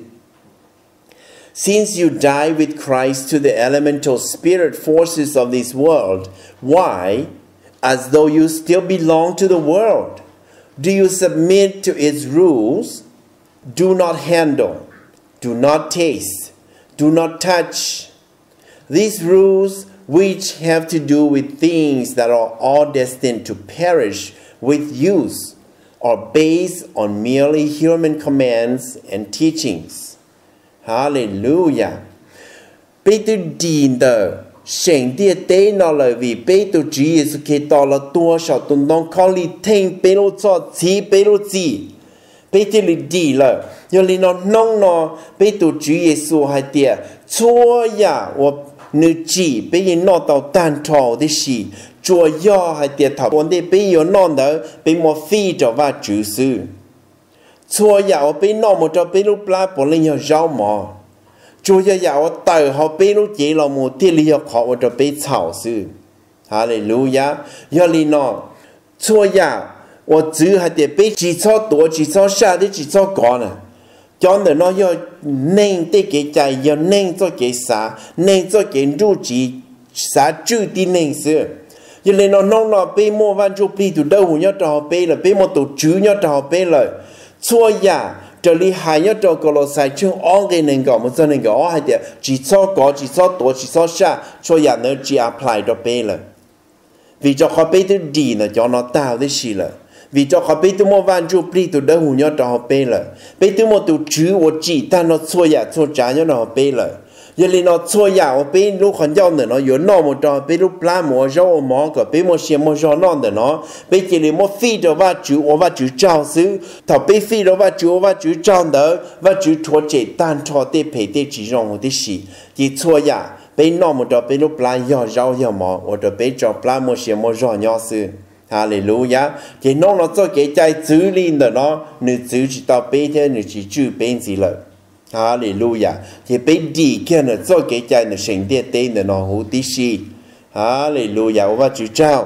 Since you die with Christ to the elemental spirit forces of this world, why, as though you still belong to the world, do you submit to its rules? Do not handle, do not taste, do not touch. These rules, which have to do with things that are all destined to perish with use, are based on merely human commands and teachings. Hallelujah. Bê tu dìn tờ, sinh địa tế nó là vì bê tu Chúa Giêsu Kitô là tua sở tùn đông khó lý thanh bê lô cho chí bê lô gì. Bê tu lý đi là, nhưng lý nó nông nó bê tu Chúa Giêsu hai tìa, chúa ya và nữ chỉ bây giờ nó tàu tan trò đi xì chùa do hay tiệt thảo vấn đề bây giờ nó đó bây một phi cho và chữ sư chùa dạo bây nó một cho bây lúc lá bỏ lên nhau rau mò chùa dạo tờ họ bây lúc chỉ là một thiết lý họ một cho bây chảo sư. Hallelujah. Do lý nó chùa dạo và chữ hay tiệt bây chỉ cho tổ chỉ cho xa đi chỉ cho có nè cho nên nó do nên tới cái trái do nên cho cái xã nên cho cái rú chỉ xã chữ tin nên xưa cho nên nó nông nó bê mua van chụp đi từ đâu nhớ trò bê là bê mua tổ chữ nhớ trò bê là chua ya trở đi hai nhớ trò có lo sai chương on cái nên gọi một dân nên gọi hai điểm chỉ cho có chỉ cho tổ chỉ cho xa chua ya nó chỉ apply cho bê là vì cho họ bê từ đi là cho nó tạo cái gì là vì cho họ bê từ mua van chụp đi từ đâu nhớ trò bê là bê từ mua tổ chữ我chỉ ta nó chua ya chua trả nhớ trò bê là giờ lên nó xôi ya ở bên lúc còn giao nữa nó yếu nó một trò bên lúc plan một rau mỏ cả bên một xem một rau non nữa nó bên chỉ là một phi đó và chữ trao xứ thảo bên phi đó và chữ trao đó và chữ thua chế tan cho tê phải tê chỉ rong một tí xí chỉ xôi ya bên nó một trò bên lúc plan yếu rau yếu mỏ một trò bên trò plan một xem một rau nhỏ xứ Hallelujah chỉ nó cho cái trái chữ linh đó nó nữ chữ chỉ tao bên thế nữ chỉ chữ bên gì lợi Hallelujah thì bây đi kia nó cho cái trái nó sinh địa tên nó hữu tí xì Hallelujah và chữ trao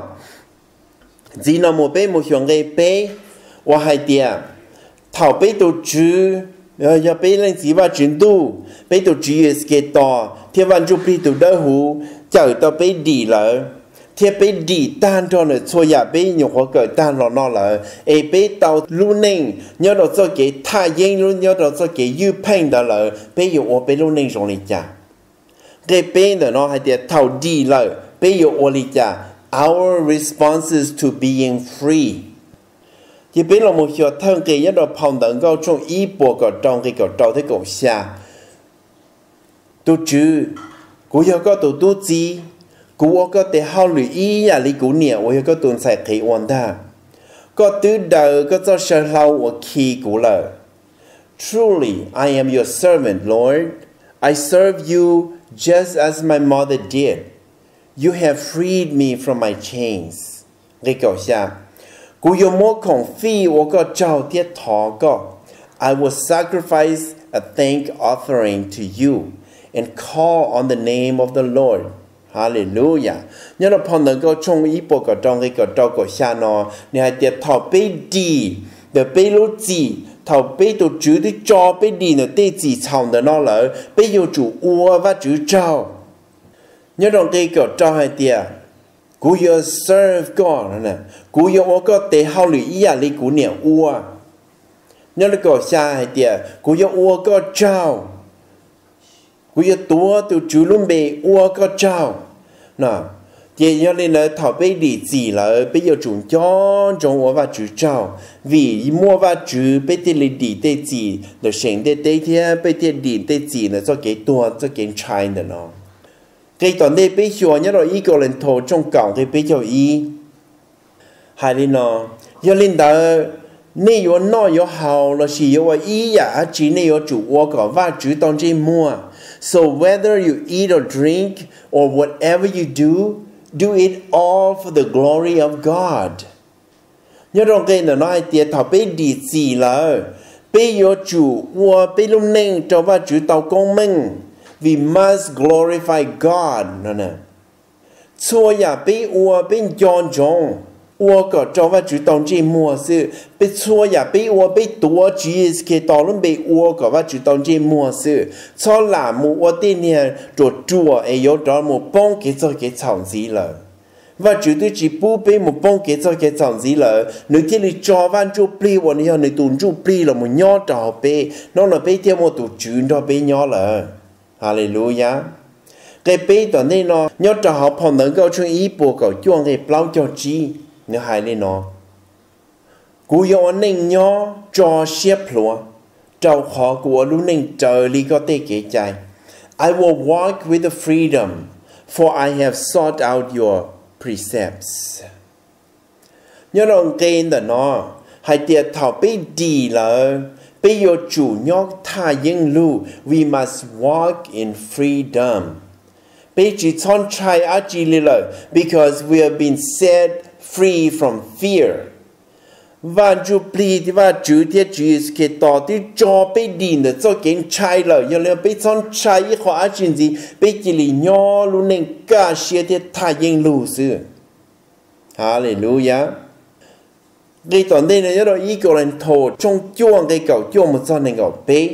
chỉ nó một bên một hướng cái bên và hai điểm thảo bên tổ chữ giờ bên lên chỉ và chuyển tu bên tổ chữ cái to thì văn chụp đi từ đó hữu chờ tao bên đi lại thì bên đi tan cho nó xôi ya bên nhiều khó cởi tan nó là bên tàu luôn nên nhớ đó cho cái thay yên luôn nhớ đó cho cái yu pen đó là bên nhiều ở bên luôn nên trong lịch cha cái bên đó nó hay để tàu đi lại bên nhiều ở lịch cha our responses to being free thì bên là một hiệu thân cái nhớ đó phong tận cao trong ý bộ cái trong cái trâu thế cổ xa tu chữ cũng hiểu có tu gì cú có thể hao lụy ý nhà lý cú nhẹ với có tuần sai khí ổn ta có từ đầu có cho sợ lâu ở khi cú lời truly I am your servant Lord I serve you just as my mother did you have freed me from my chains cái câu xa cú yêu mô khổng phi với có trao tiết thọ có I will sacrifice a thank offering to you and call on the name of the Lord Hallelujah. Nhớ là phong nâng có trong ý bộ có trong cái có trâu có xa nó nè hãy tiết thảo bê đi để bê lô gì thảo bê tổ chữ đi cho bê đi nó tê gì chồng đó nó là bê yêu chủ ua và chữ trâu nhớ trong cái có trâu hãy tiết cú yêu serve God nè cú yêu ô có tế hào lụy ý à lý cú nè ua nhớ là có xa hãy tiết cú yêu ua có trâu cú yêu tua từ chữ luôn bề ua có trâu nè thì cho nên là thảo bây đi gì là bây giờ chúng cho trong ua và chữ trâu vì mua và chữ bây giờ là đi tới gì là sinh tới tới thì bây giờ đi tới gì là cho cái tua cho cái trái nữa nó cái toàn đây bây giờ nhớ rồi ý có lần thổ trong cổng cái bây giờ ý hay là nó cho nên là nếu yếu nó yếu hào là chỉ yếu ý ya chỉ nếu yếu chủ ua có và chữ tông trên mua. So whether you eat or drink or whatever you do it all for the glory of God. Nhớ trong cái nó nói tiệt thảo bê đi gì là bê yếu chủ ua bê lúc nên cho và chữ tàu công minh. We must glorify God. Nè xua ya bê ua bê giòn giòn ua có cho và chữ tông trên mua sư bê xua ya bê ua bê tua chỉ cái tao luôn bê ua có và chữ tông trên mua sư cho là một ua tên này cho chùa ấy yếu đó một bông cái cho cái chồng gì là và chữ tôi chỉ bù bê một bông cái cho cái chồng gì là nếu thế thì cho van chú pli và nếu nếu tụi chú pli là một nhỏ trò bê nó là bê theo một tụi chữ đó bê nhỏ là Hallelujah cái bê đó nên nó nhỏ trò học phòng能够从一步搞装cái bao cho chi nếu hai lên nó cú yêu nên nhỏ cho xếp lúa trâu khó của lúc nên trời li có thể kể chạy I will walk with the freedom for I have sought out your precepts nhớ rằng kênh đó nó hai tiệt thảo bê đi là bê yêu chủ nhóc tha yên lưu we must walk in freedom bê chỉ chọn trai á chỉ lì lợi because we have been set free from fear. Và chú pli thì và chú thiết chú cái tỏ thì cho bê đi nữa cho kiến trai lợi do là bê chọn trai ý khóa chuyện gì bê chỉ lì nhỏ luôn nên cả xe thiết thả yên lưu sư Hallelujah cái toàn đây là do ý cầu lên thổ trong chuông cái cầu chuông một con này cầu bé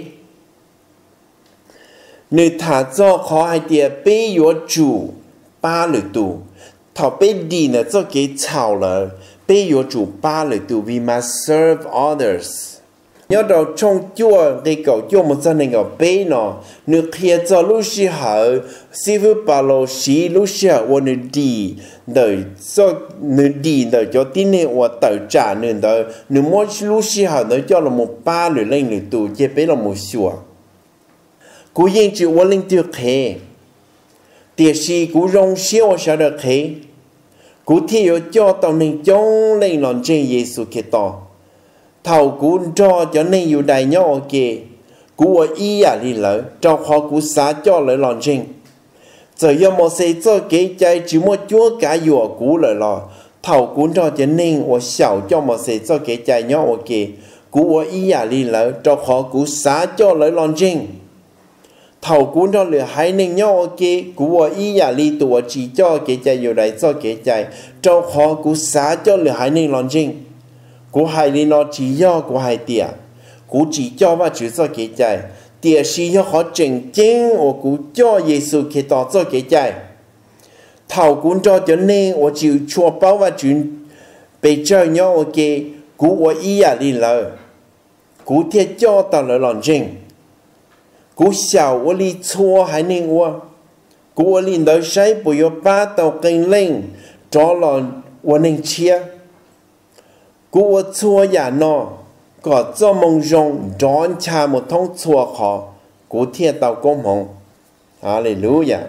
người thả cho khó hai tia bé yếu chủ ba lửa tù thảo bé đi là cho cái chào là bé yếu chủ ba lửa tù we must serve others nhớ đầu trong chua cái cầu chua một dân này cầu bé nó nước kia cho lúc xí hở xí vu bà lô xí lúc xí hở và nước đi đời cho nước đi đời cho tin này và tờ trả nước đời nước mỗi lúc xí hở đời cho là một ba lửa lên lửa tù chế bé là một xua cú yên chịu và linh tiêu khế tiệt sĩ cú rong xíu sao được khế cú thiêu cho tàu nên chống lên lòng trên Giêsu Kitô thầu cú cho nên yêu đại nhau kì cú ở ý à đi lỡ trong họ cú xá cho lỡ lòng trên giờ yêu một xây cho cái trái chỉ một chúa cả yêu cú lỡ lò thầu cú cho nên và xảo cho một xây cho cái trái nhau kì cú ở ý à đi lỡ trong họ cú xá cho lỡ lòng trên thầu cú cho lỡ hai nên nhau kì cú ở ý à đi tụ chỉ cho cái trái yêu đại cho cái trái trong họ cú xá cho lỡ hai nên lòng trên cú hai đi nó chỉ do cú hai tiệt cú chỉ cho và chỉ cho cái trái tiệt sĩ cho họ chỉnh chính và cú cho Giêsu Kitô cho cái trái thầu cú cho nên và chịu chua bao và chuyện bị chơi nhau ok cú và ý à đi lỡ cú thiết cho tao lỡ lòng chính cú xào và đi chua hai nên cú và lên tới say bùi ba tàu kinh linh cho lòng và nên chia cú ở chua nhà nó có cho mong rong đón cha một thông chua khó cú thiệt tàu công hồng Hallelujah.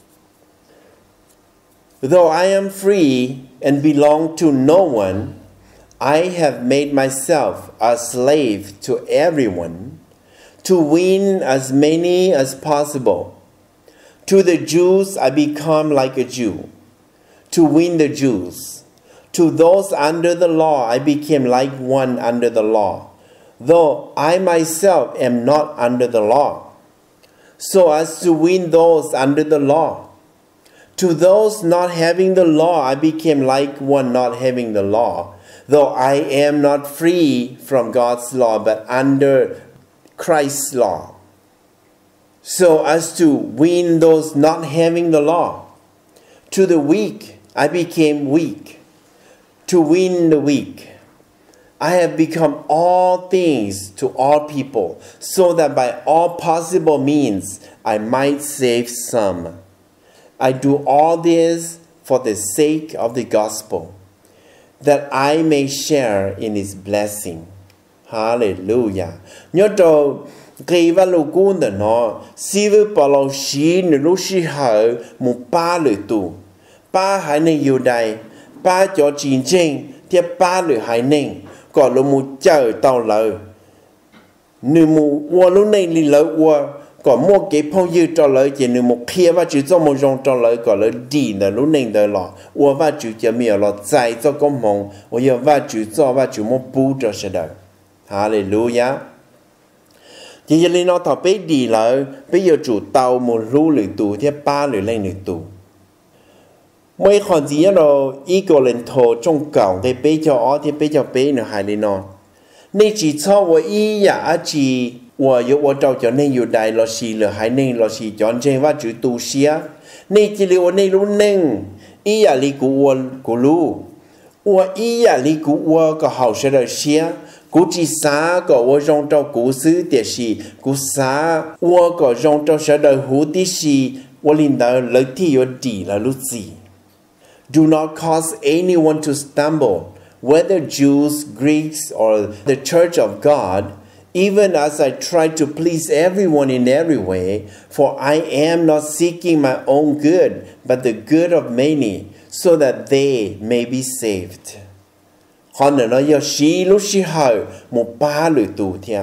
Though I am free and belong to no one, I have made myself a slave to everyone to win as many as possible. To the Jews I become like a Jew to win the Jews. To those under the law, I became like one under the law, though I myself am not under the law, so as to win those under the law. To those not having the law, I became like one not having the law, though I am not free from God's law, but under Christ's law, so as to win those not having the law. To the weak, I became weak to win the weak. I have become all things to all people, so that by all possible means I might save some. I do all this for the sake of the gospel, that I may share in its blessing. Hallelujah. Nhớ trò khi vào lũ cuốn đó nó si với bảo lâu xí nửa lúc xí hở một ba lời tù ba hai nên yêu đại ba cho chiến tranh thì ba lửa hai nên có lúc một chờ tàu lỡ nửa một qua lúc này đi lỡ qua có một cái phong dư cho lỡ chỉ nửa một kia và chỉ cho một dòng cho lỡ có lỡ đi là lúc này đời lọ qua và chủ cho miệng lọ chạy cho công hồng và giờ và chủ cho và chủ một bù cho sẽ đời Hallelujah. Chỉ giờ lên nó thọ bé đi lỡ bây giờ chủ tàu một lũ lửa tù thì ba lửa lên lửa tù mấy con gì đó ý có lên thổ trong cổng cái bé cho ó thì bé cho bé nữa hai lên non nên chỉ cho tôi ý ya chỉ tôi yêu tôi trao cho nên yêu đại lo xì là hai nên lo xì chọn trên và chữ tu xía nên chỉ liệu nên luôn nên ý ya li của lu tôi ý ya li của tôi có hậu sẽ được xía cú chỉ xa có tôi trong trao cú xứ tiệt xì cú xa tôi có trong trao sẽ được hú tí xì tôi linh đạo lợi thì tôi đi là lúc gì. Do not cause anyone to stumble, whether Jews, Greeks, or the church of God, even as I try to please everyone in every way, for I am not seeking my own good, but the good of many, so that they may be saved. Còn nó yêu xí lúc xí hở một ba lưỡi tù thia.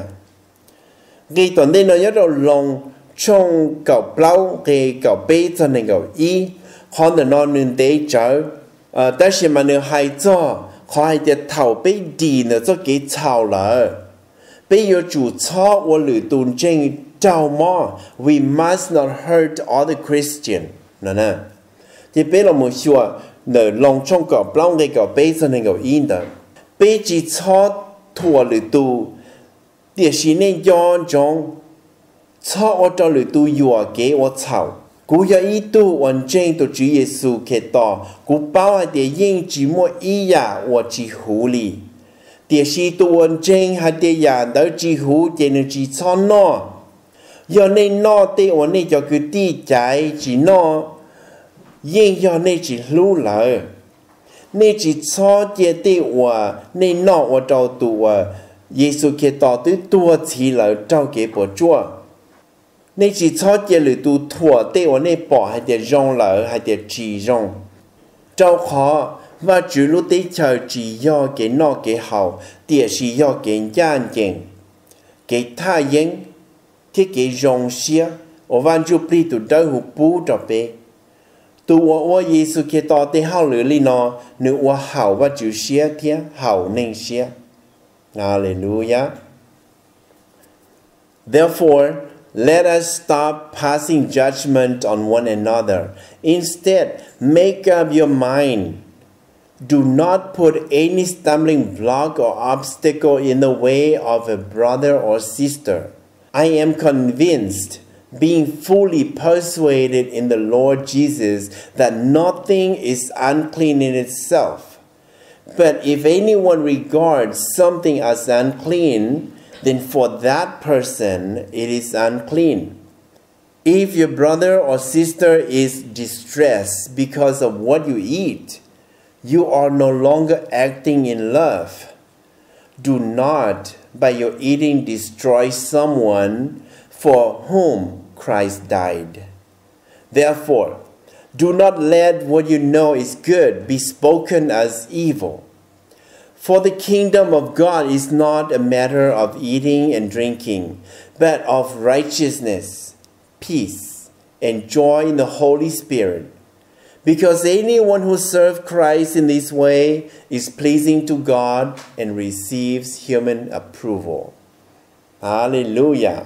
Cái tuần đây nó nhớ đầu lòng trong cầu plau cái cầu bê cho nên cầu y. Còn nó nên để trở但是嘛呢还做还得头被地呢做给炒了被有主操我吕顿正照嘛 we must not hurt all the Christian nè thì bé là một số nè lòng trong cái plong cái cái bé cho nên cái in đó bây chỉ cho thua lưỡi tu địa sĩ nên do trong cho ở trong lưỡi tu dùa kế ở chảo cú ya ý tu hoàn chỉnh tu Chúa Giêsu Kitô cú bảo hai địa yên chỉ mua ý ya ở chỉ hữu lý địa sĩ tu hoàn chỉnh hai địa ya đỡ chỉ hữu địa nên chỉ cho nó do nên nó tê ở nên cho cứ đi chạy chỉ nó yên do nên chỉ lưu lại nên chỉ cho địa tê ở nên nó ở trong tu Giêsu Kitô tới tua chỉ là trong cái bộ chúa nên chỉ cho địa lưỡi tu thua tê ở nên bỏ hai địa rong lại hai địa chỉ rong trong họ và chủ lúc tới chờ chỉ do cái nó cái hậu địa chỉ do cái gian chèn cái tha yên thì cái rong xia ở van chu pri tu đỡ hụt bù cho bé tu ở Giêsu Kitô tới hậu lưỡi li nó nếu ở hậu và chủ xia thì hậu nên xia Hallelujah. Therefore, let us stop passing judgment on one another. Instead, make up your mind. Do not put any stumbling block or obstacle in the way of a brother or sister. I am convinced, being fully persuaded in the Lord Jesus, that nothing is unclean in itself. But if anyone regards something as unclean, then for that person it is unclean. If your brother or sister is distressed because of what you eat, you are no longer acting in love. Do not, by your eating, destroy someone for whom Christ died. Therefore, do not let what you know is good be spoken as evil. For the kingdom of God is not a matter of eating and drinking, but of righteousness, peace, and joy in the Holy Spirit. Because anyone who serves Christ in this way is pleasing to God and receives human approval. Hallelujah.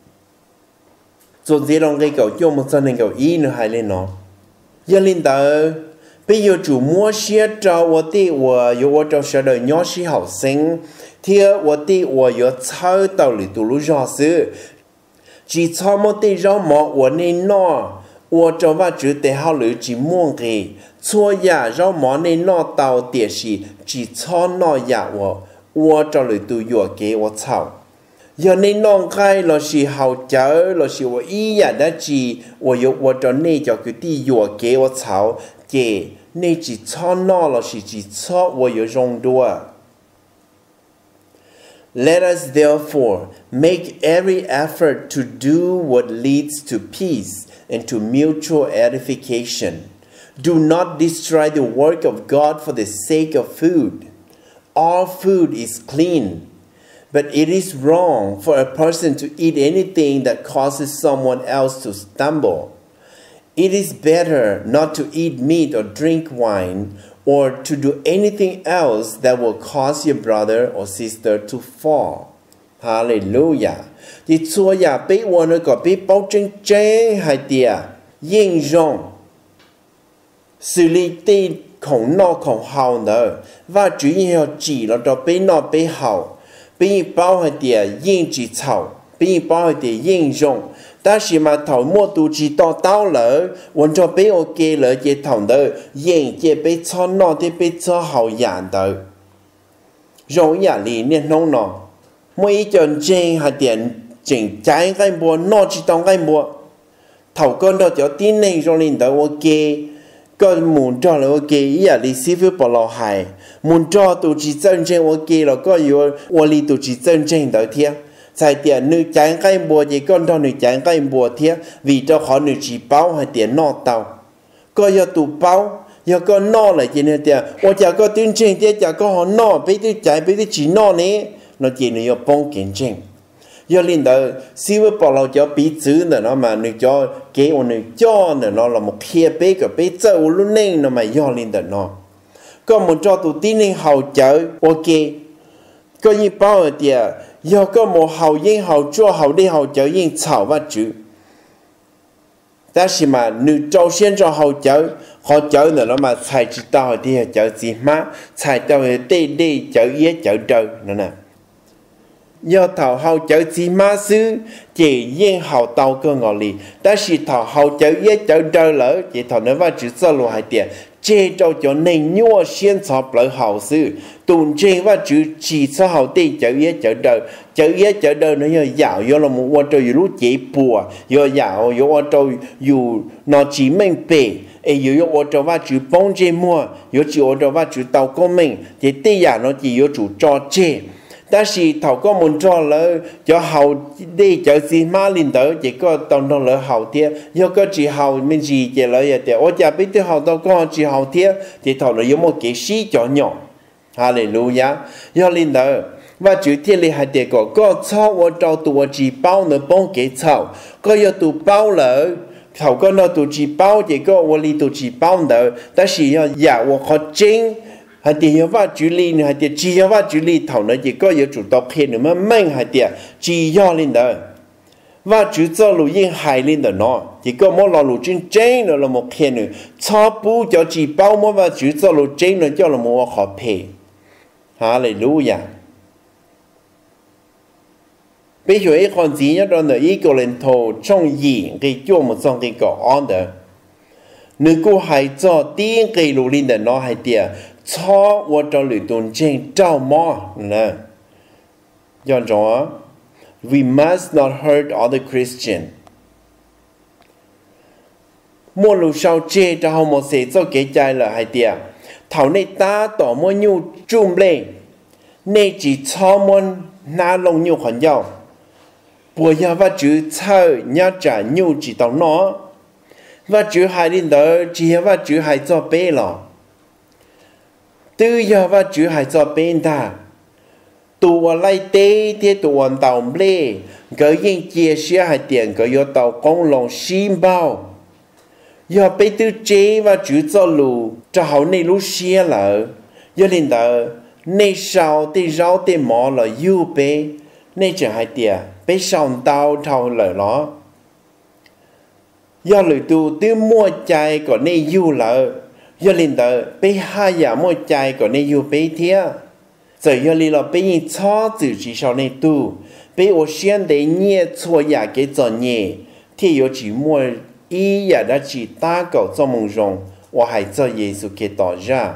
So they don't get go yo mo san go yi no hai le no. Yo lin da bây giờ chủ mua xe cho我的我有我就晓得鸟是好生，天我的我有操到里度路上是，只操么的让么我那那，我就话只得好里只摸个，错呀让么那那到的是只操那呀我就里度有给我操。giờ nên non khai là sự hậu trợ là sự ý ya đã chỉ我就那叫个地有给我操给。你只操那了是只操我有用多。Let us therefore make every effort to do what leads to peace and to mutual edification. Do not destroy the work of God for the sake of food. All food is clean, but it is wrong for a person to eat anything that causes someone else to stumble. It is better not to eat meat or drink wine or to do anything else that will cause your brother or sister to fall. Hallelujah. Thì chúa ya bị quân nó có bị bao chân chế hay tiệt, yên rong. Xử lý tì khổng nó khổng hào nữa, và chủ yếu chỉ là cho bị nó bị hào, bị bao hay tiệt yên chỉ chào, bị bao hay tiệt yên rong. Ta chỉ mà thầu mua tu chỉ to tao lỡ, vẫn cho bé ok lỡ chỉ thầu đỡ, yên chỉ bé cho nó thì bé cho hậu giản đỡ. Rồi nhà lý nên nông nó, mỗi chân trên hạt tiền chỉnh trái cái bùa nó chỉ tông cái bùa, thầu con đó cho tin này rồi liền đỡ ok, con muốn cho là ok, ý là lý sư phụ bảo lo hại, muốn cho tu chỉ chân trên ok là có yếu,我理tu chỉ chân trên đỡ thiệt. Tại tiền nữ trái cái bùa gì con đó nữ trái cái bùa thiệt vì cho họ nữ chỉ báo hay tiền nọ tàu có giờ tụ báo giờ con nọ lại chỉ nên tiền tôi chả có tuyên truyền tiền chả có họ nọ bây tôi trái bây tôi chỉ nọ này nó chỉ là bông kiến trình giờ linh đó siêu bảo lâu cho bí chữ nữa nó mà nữ cho cái ông nữ cho nữa nó là một kia bé cái bé châu luôn nên nó mà giờ linh đó nó có một cho tụ tin nên hậu trợ ok có như bao ở tiền giờ có một hậu yên hậu cho hậu đi hậu trợ yên chảo và chữ ta chỉ mà nữ trâu xuyên cho hậu cháu họ cháu nữa nó mà xài chỉ tao thì cháu gì má xài tao thì tê đi cháu yết cháu trâu nữa nè do thảo hậu cháu gì má xứ chỉ riêng hậu tàu cơ ngọ lì ta chỉ thảo hậu cháu yết cháu trâu lỡ chỉ thảo nó vào chữ sơ lộ hai tiền chế trâu cho nên nhua xuyên xóp lỡ hậu xứ tùn chế vào chữ chỉ cho hậu tê cháu yết cháu trâu nó giờ dạo do là một ô trâu dù lúc chế bùa do dạo do ô trâu dù nó chỉ mình bể dù ô trâu vào chữ bông chế mua dù chỉ ô trâu vào chữ tàu của mình thì tê giả nó chỉ chủ cho chế ta chỉ thầu có muốn cho lỡ cho hậu đi cho gì mà linh tới chỉ có tông trong lỡ hậu thiệt do có chỉ hậu mình gì chỉ lỡ vậy thì ở nhà biết tới hậu đâu có chỉ hậu thiệt thì thầu là giống một cái xí cho nhỏ hallelujah do linh tới và chữ thiên lý hai tiệt có cho ở trong tụ chỉ bao nữa bông cái chậu có yêu tụ bao lỡ thầu có nó tụ chỉ bao chỉ có ở lý tụ chỉ bao nữa ta chỉ要giả我khó chính hai tiệt yêu vào chữ lý hai tiệt chỉ yêu vào chữ lý thầu nữa chỉ có yêu chủ động khen nữa mà mình hai tiệt chỉ yêu linh đó và chữ cho lũ yên hài linh đó nó chỉ có một lò lũ trên trên nữa là một khen nữa cho bù cho chỉ bao một và chữ cho lũ trên nữa cho là một khó phê hallelujah bây giờ ấy còn gì nhá đó là ý của lên thầu trong gì cái chỗ một trong cái cổ on đó nếu cô hay cho tiếng cái lũ linh đó nó hay tiệt cho我找旅途trên trao mò nè do đó we must not hurt other Christian mua lũ sau chê cho họ một sẽ cho cái trái là hay tiệt thảo này ta tỏ mua nhu chung lên nên chỉ cho muốn na lông nhu khoản nhau bùa ya và chữ thơ nhá trả nhu chỉ tao nó và chữ hai linh đó chỉ và chữ hai cho bé lọ tư ya và chữ hai cho bên ta tụ lại tê thì tụ ăn tàu lê cái những chia sẻ hai tiền cái yêu tàu công lòng sim bao ya bé tư chế và chữ cho lù cho hậu này lù xia lợ ya linh đó này sau thì rau thì mỏ là yêu bé này chẳng hai tiền bé sòng tàu thầu lợ nó do lời tu tư mua chai của này yêu lợ do linh đó bé hai giả mua chai của này yêu bé thiệt giờ do linh là bé nhìn cho từ chỉ sau này tu bé ở xuyên để nhẹ chua giả cái giờ nhẹ thì yêu chỉ mua ý giả đã chỉ ta cầu cho mong rong và hãy cho Giêsu cái tỏ ra.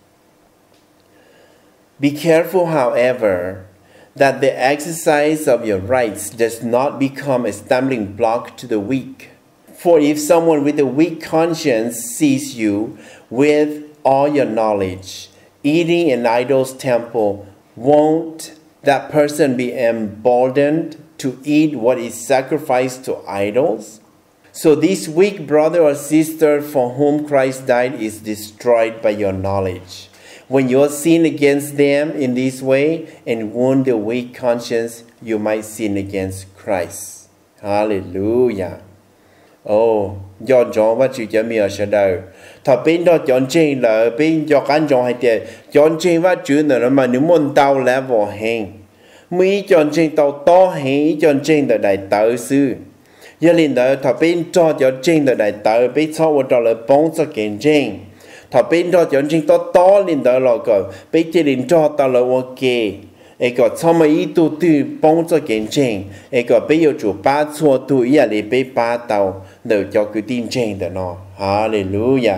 Be careful, however, that the exercise of your rights does not become a stumbling block to the weak. For if someone with a weak conscience sees you with all your knowledge, eating in idol's temple, won't that person be emboldened to eat what is sacrificed to idols? So this weak brother or sister for whom Christ died is destroyed by your knowledge. When you sin against them in this way and wound their weak conscience, you might sin against Christ. Hallelujah. Oh, do chọn và chịu cho mình ở sau đời. Thọ bên đó chọn trên là bên cho cán chọn hay tiền chọn trên và chữ nữa mà nếu muốn tàu là vô hình. Mỹ chọn trên tàu to hay chọn trên là đại tử sư. Giờ liền đó thọ bên cho chọn trên là đại tử bên sau và đó là bóng cho kiện trên. Thọ bên đó chọn trên to liền đó là cái bên trên liền cho tao là ok. Ấy có cho mà ý tu tư bóng cho kiện trên. Ấy có bây giờ chủ ba chua tu ý là để bây ba tàu đều cho cái tin trên đó nó. Hallelujah.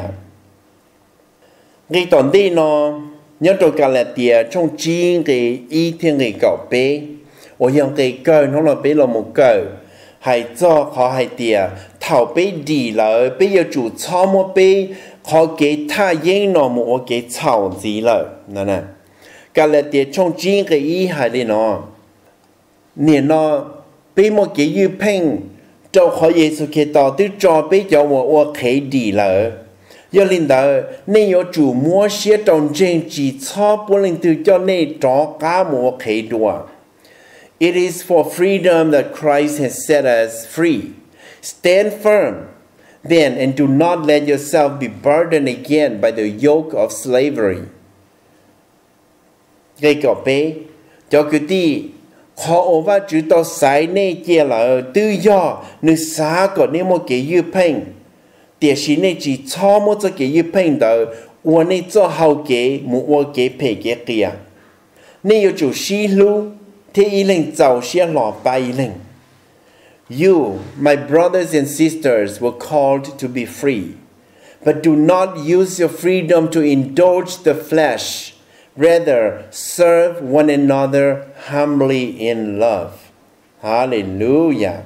Cái tuần đi nó nhớ tôi cả là tiền trong chín cái ý thiên cái cậu bé. Ở trong cái cơ nó là bé là một cơ. Hay cho họ hay tiền thảo bé đi là bây giờ chủ cho một bé họ cái thay yên nó một cái chảo gì là nè. Cả là tiền trong chín cái ý hay đi nó. Nên nó bé một cái yêu phèn cho họ Giêsu Kitô tự cho bé cho một cái đi là. Giờ linh đó nên có chủ mua xe trong trên chỉ cho bố linh từ cho nên cho cả một cái đùa. It is for freedom that Christ has set us free. Stand firm then and do not let yourself be burdened again by the yoke of slavery. Cái cậu bé cho cái tí khó ở và chữ tao sai nè kia là tự do nữ xa có nên một cái yêu phèn để xin nè chỉ cho một cái yêu phèn đó我呢做好嘅冇我嘅皮嘅嘅啊，你要做西路，睇一零就些落拜一零。You, my brothers and sisters, were called to be free, but do not use your freedom to indulge the flesh. Rather, serve one another humbly in love. Hallelujah.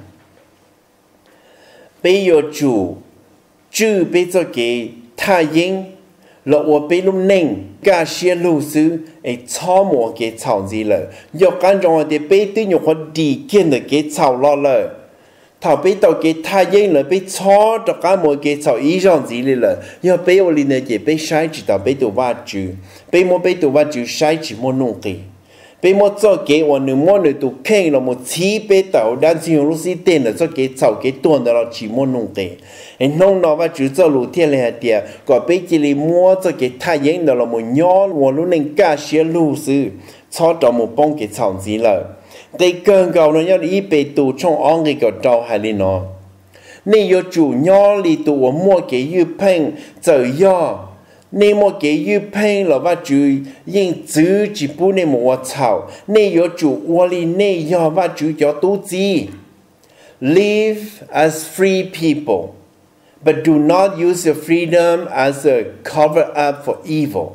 Bây giờ chủ, chư bây giờ cái tha yên, là我被路宁加些路是诶草木给草子了，要干着我的被对用和地见的给草了了，他被到给他应了被草着干么给草一样子了，要被我里呢也被晒知道被都挖住，被么被都挖住晒只么弄给。被么做给我女么女都看了么七被到，但是用路是点了做给草给断的了只么弄给，弄到ว่า主做路天来点，个被这里么做给太阳的了么鸟，我路能干些路是，操到么帮给草子了，但更高呢要一被都从安个个招海里呢，你要主鸟里都我么给一碰就要。你莫给予喷了，我就因自己不能莫操。你要做我里，你要我就叫肚子。Live as free people, but do not use your freedom as a cover up for evil.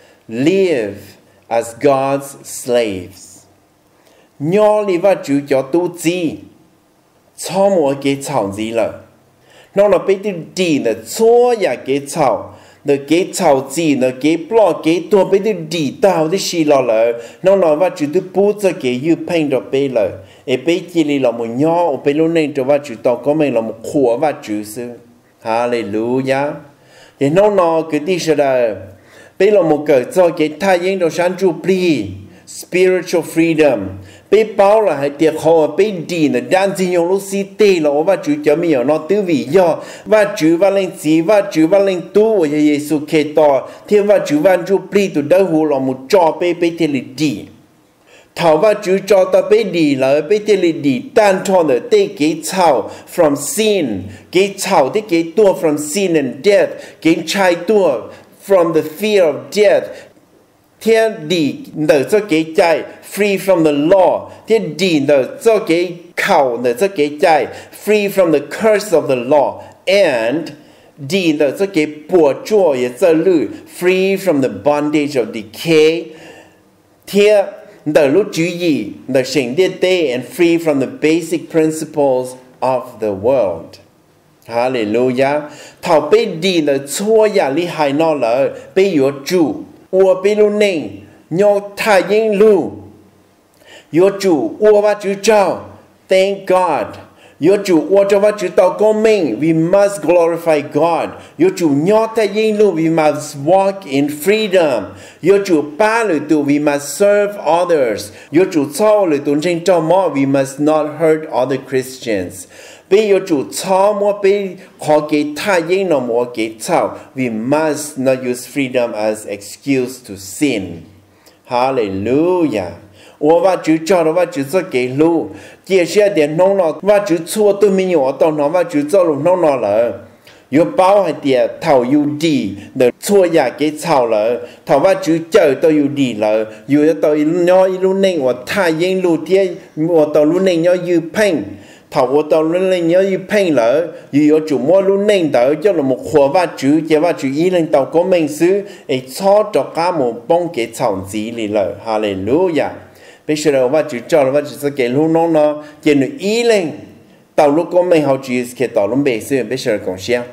Live as God's slaves. 鸟里我就叫肚子，草莫给草子了。那了被地呢，错也给草。nó cái chào gì nó cái bỏ cái tua bây giờ đi tao đi xí lo lợ nó nóiว่าchúng tôi bố cho cái yêu phèn đó bây lợ ấy bây giờ là một nhỏ ở bây lúc này choว่าchúng tao có mình là một khổ và chủ sư hallelujah thì nó nói cái gì sẽ là bây là một cái cho cái thái yên đó sáng chủ bì spiritual freedom bây bao là hay tiệc họ bây đi là đan gì nhau lúc xí tê là và chủ cho mình nó tư vị do và chủ và lên gì và chủ và lên tu của Giêsu Kitô thì và chủ và chủ bì tụ đâu hồ là một trò bây thì là đi thảo và chủ cho ta bây đi là bây thì là đi tan thon ở tê cái chào from sin cái chào thì cái tua from sin and death cái chai tua from the fear of death thiên đi nở cho cái trái free from the law thiên đi nở cho cái khẩu nở cho cái trái free from the curse of the law and đi nở cho cái bùa chua也cho lư free from the bondage of decay thiên nở lúc chú ý nở sinh địa tế and free from the basic principles of the world hallelujah thảo bây đi nở chua ya li hai nó lỡ bây yếu chủ 我被路宁，要太阴路，有主我把主照 ，Thank God， 有主我就把主祷告命 ，We must glorify God， 有主要太阴路 ，We must walk in freedom， 有主巴里度 ，We must serve others， 有主操里度真照么 ，We must not hurt other Christians。被有主操么被可给太阴了么给操 ，We must not use freedom as excuse to sin. Hallelujah. 我把主教了，我就做给路，接下来弄了，我就错都没有到那，我就做了弄了。有包还点头有地，那错也给操了，头我就教都有地了，有到一路内我太阴路天，我到路内要有碰。thảo vô tàu lên lên nhớ như phèn lỡ dù ở chủ mua luôn nên đỡ cho là một khóa và chủ ý lên tàu có mình xứ ấy cho cho cả một bông cái chọn gì lì lỡ hallelujah bây giờ và chủ cho là và chủ sẽ kể luôn nó chỉ nó ý lên tàu lúc có mình họ chỉ cái tàu luôn bể xứ bây giờ còn xem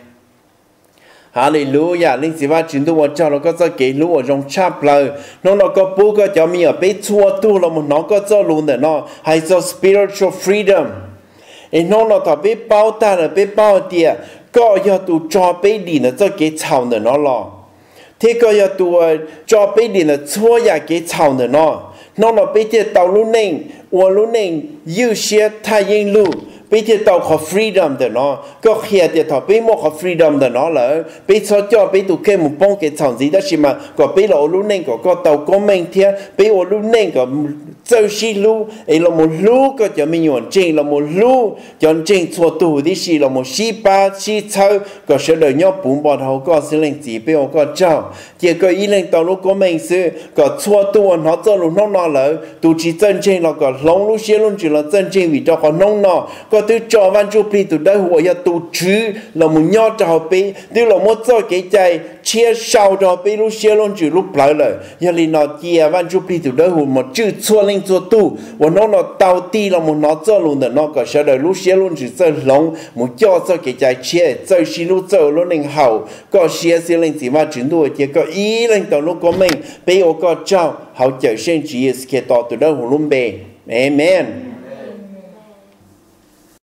hallelujah linh sĩ và chúng tôi cho nó có cho kể lúc ở trong chap lỡ nó có bố có cho mình ở bên chua tu là một nó có cho luôn để nó hay cho spiritual freedom nó là thọ biết bao ta là biết bao tiền có yêu tu cho biết đi là cho cái chào nữa nó lo thế có yêu tu cho biết đi là chua ya cái chào nữa nó là biết tiền tàu luôn nên yêu xe thay yên lu bây giờ tàu có freedom để nó có khi thì thọ bây mua có freedom để nó là bây cho cho bây tụ cái một bông cái chọn gì đó xí mà có bây là lúc nên có tàu có mình thế bây ở lúc nên có chơi xí lu ấy là một lu có cho mình nhận trình là một lu chọn trình cho tụ đi xí là một xí ba xí châu có sẽ đời nhau bốn bọn họ có sẽ lên chỉ bây có cháu chỉ có ý lên tàu lúc có mình xưa có cho tụ họ cho lúc nó là tụ chỉ chân trình là có long lúc xí luôn chỉ là chân trình vì cho có nông nó có từ cho văn chú pi từ đây họ ya tụ chứ là một nhau cho họ pi từ là một cho cái chạy chia sau cho pi lúc xí luôn chỉ lúc lại rồi ya li nó chia văn chú pi từ đây họ một chữ cho lên cho tụ và nó tàu ti là một nó cho luôn nó có sẽ đời lúc xí luôn chỉ cho long một cho cái chạy chia cho xí lúc cho luôn nên hậu có xí lên chỉ mà chuyển đổi chỉ có ý lên tàu lúc có mình bây giờ có cho họ trở sinh chỉ cái tàu từ đây họ luôn bề amen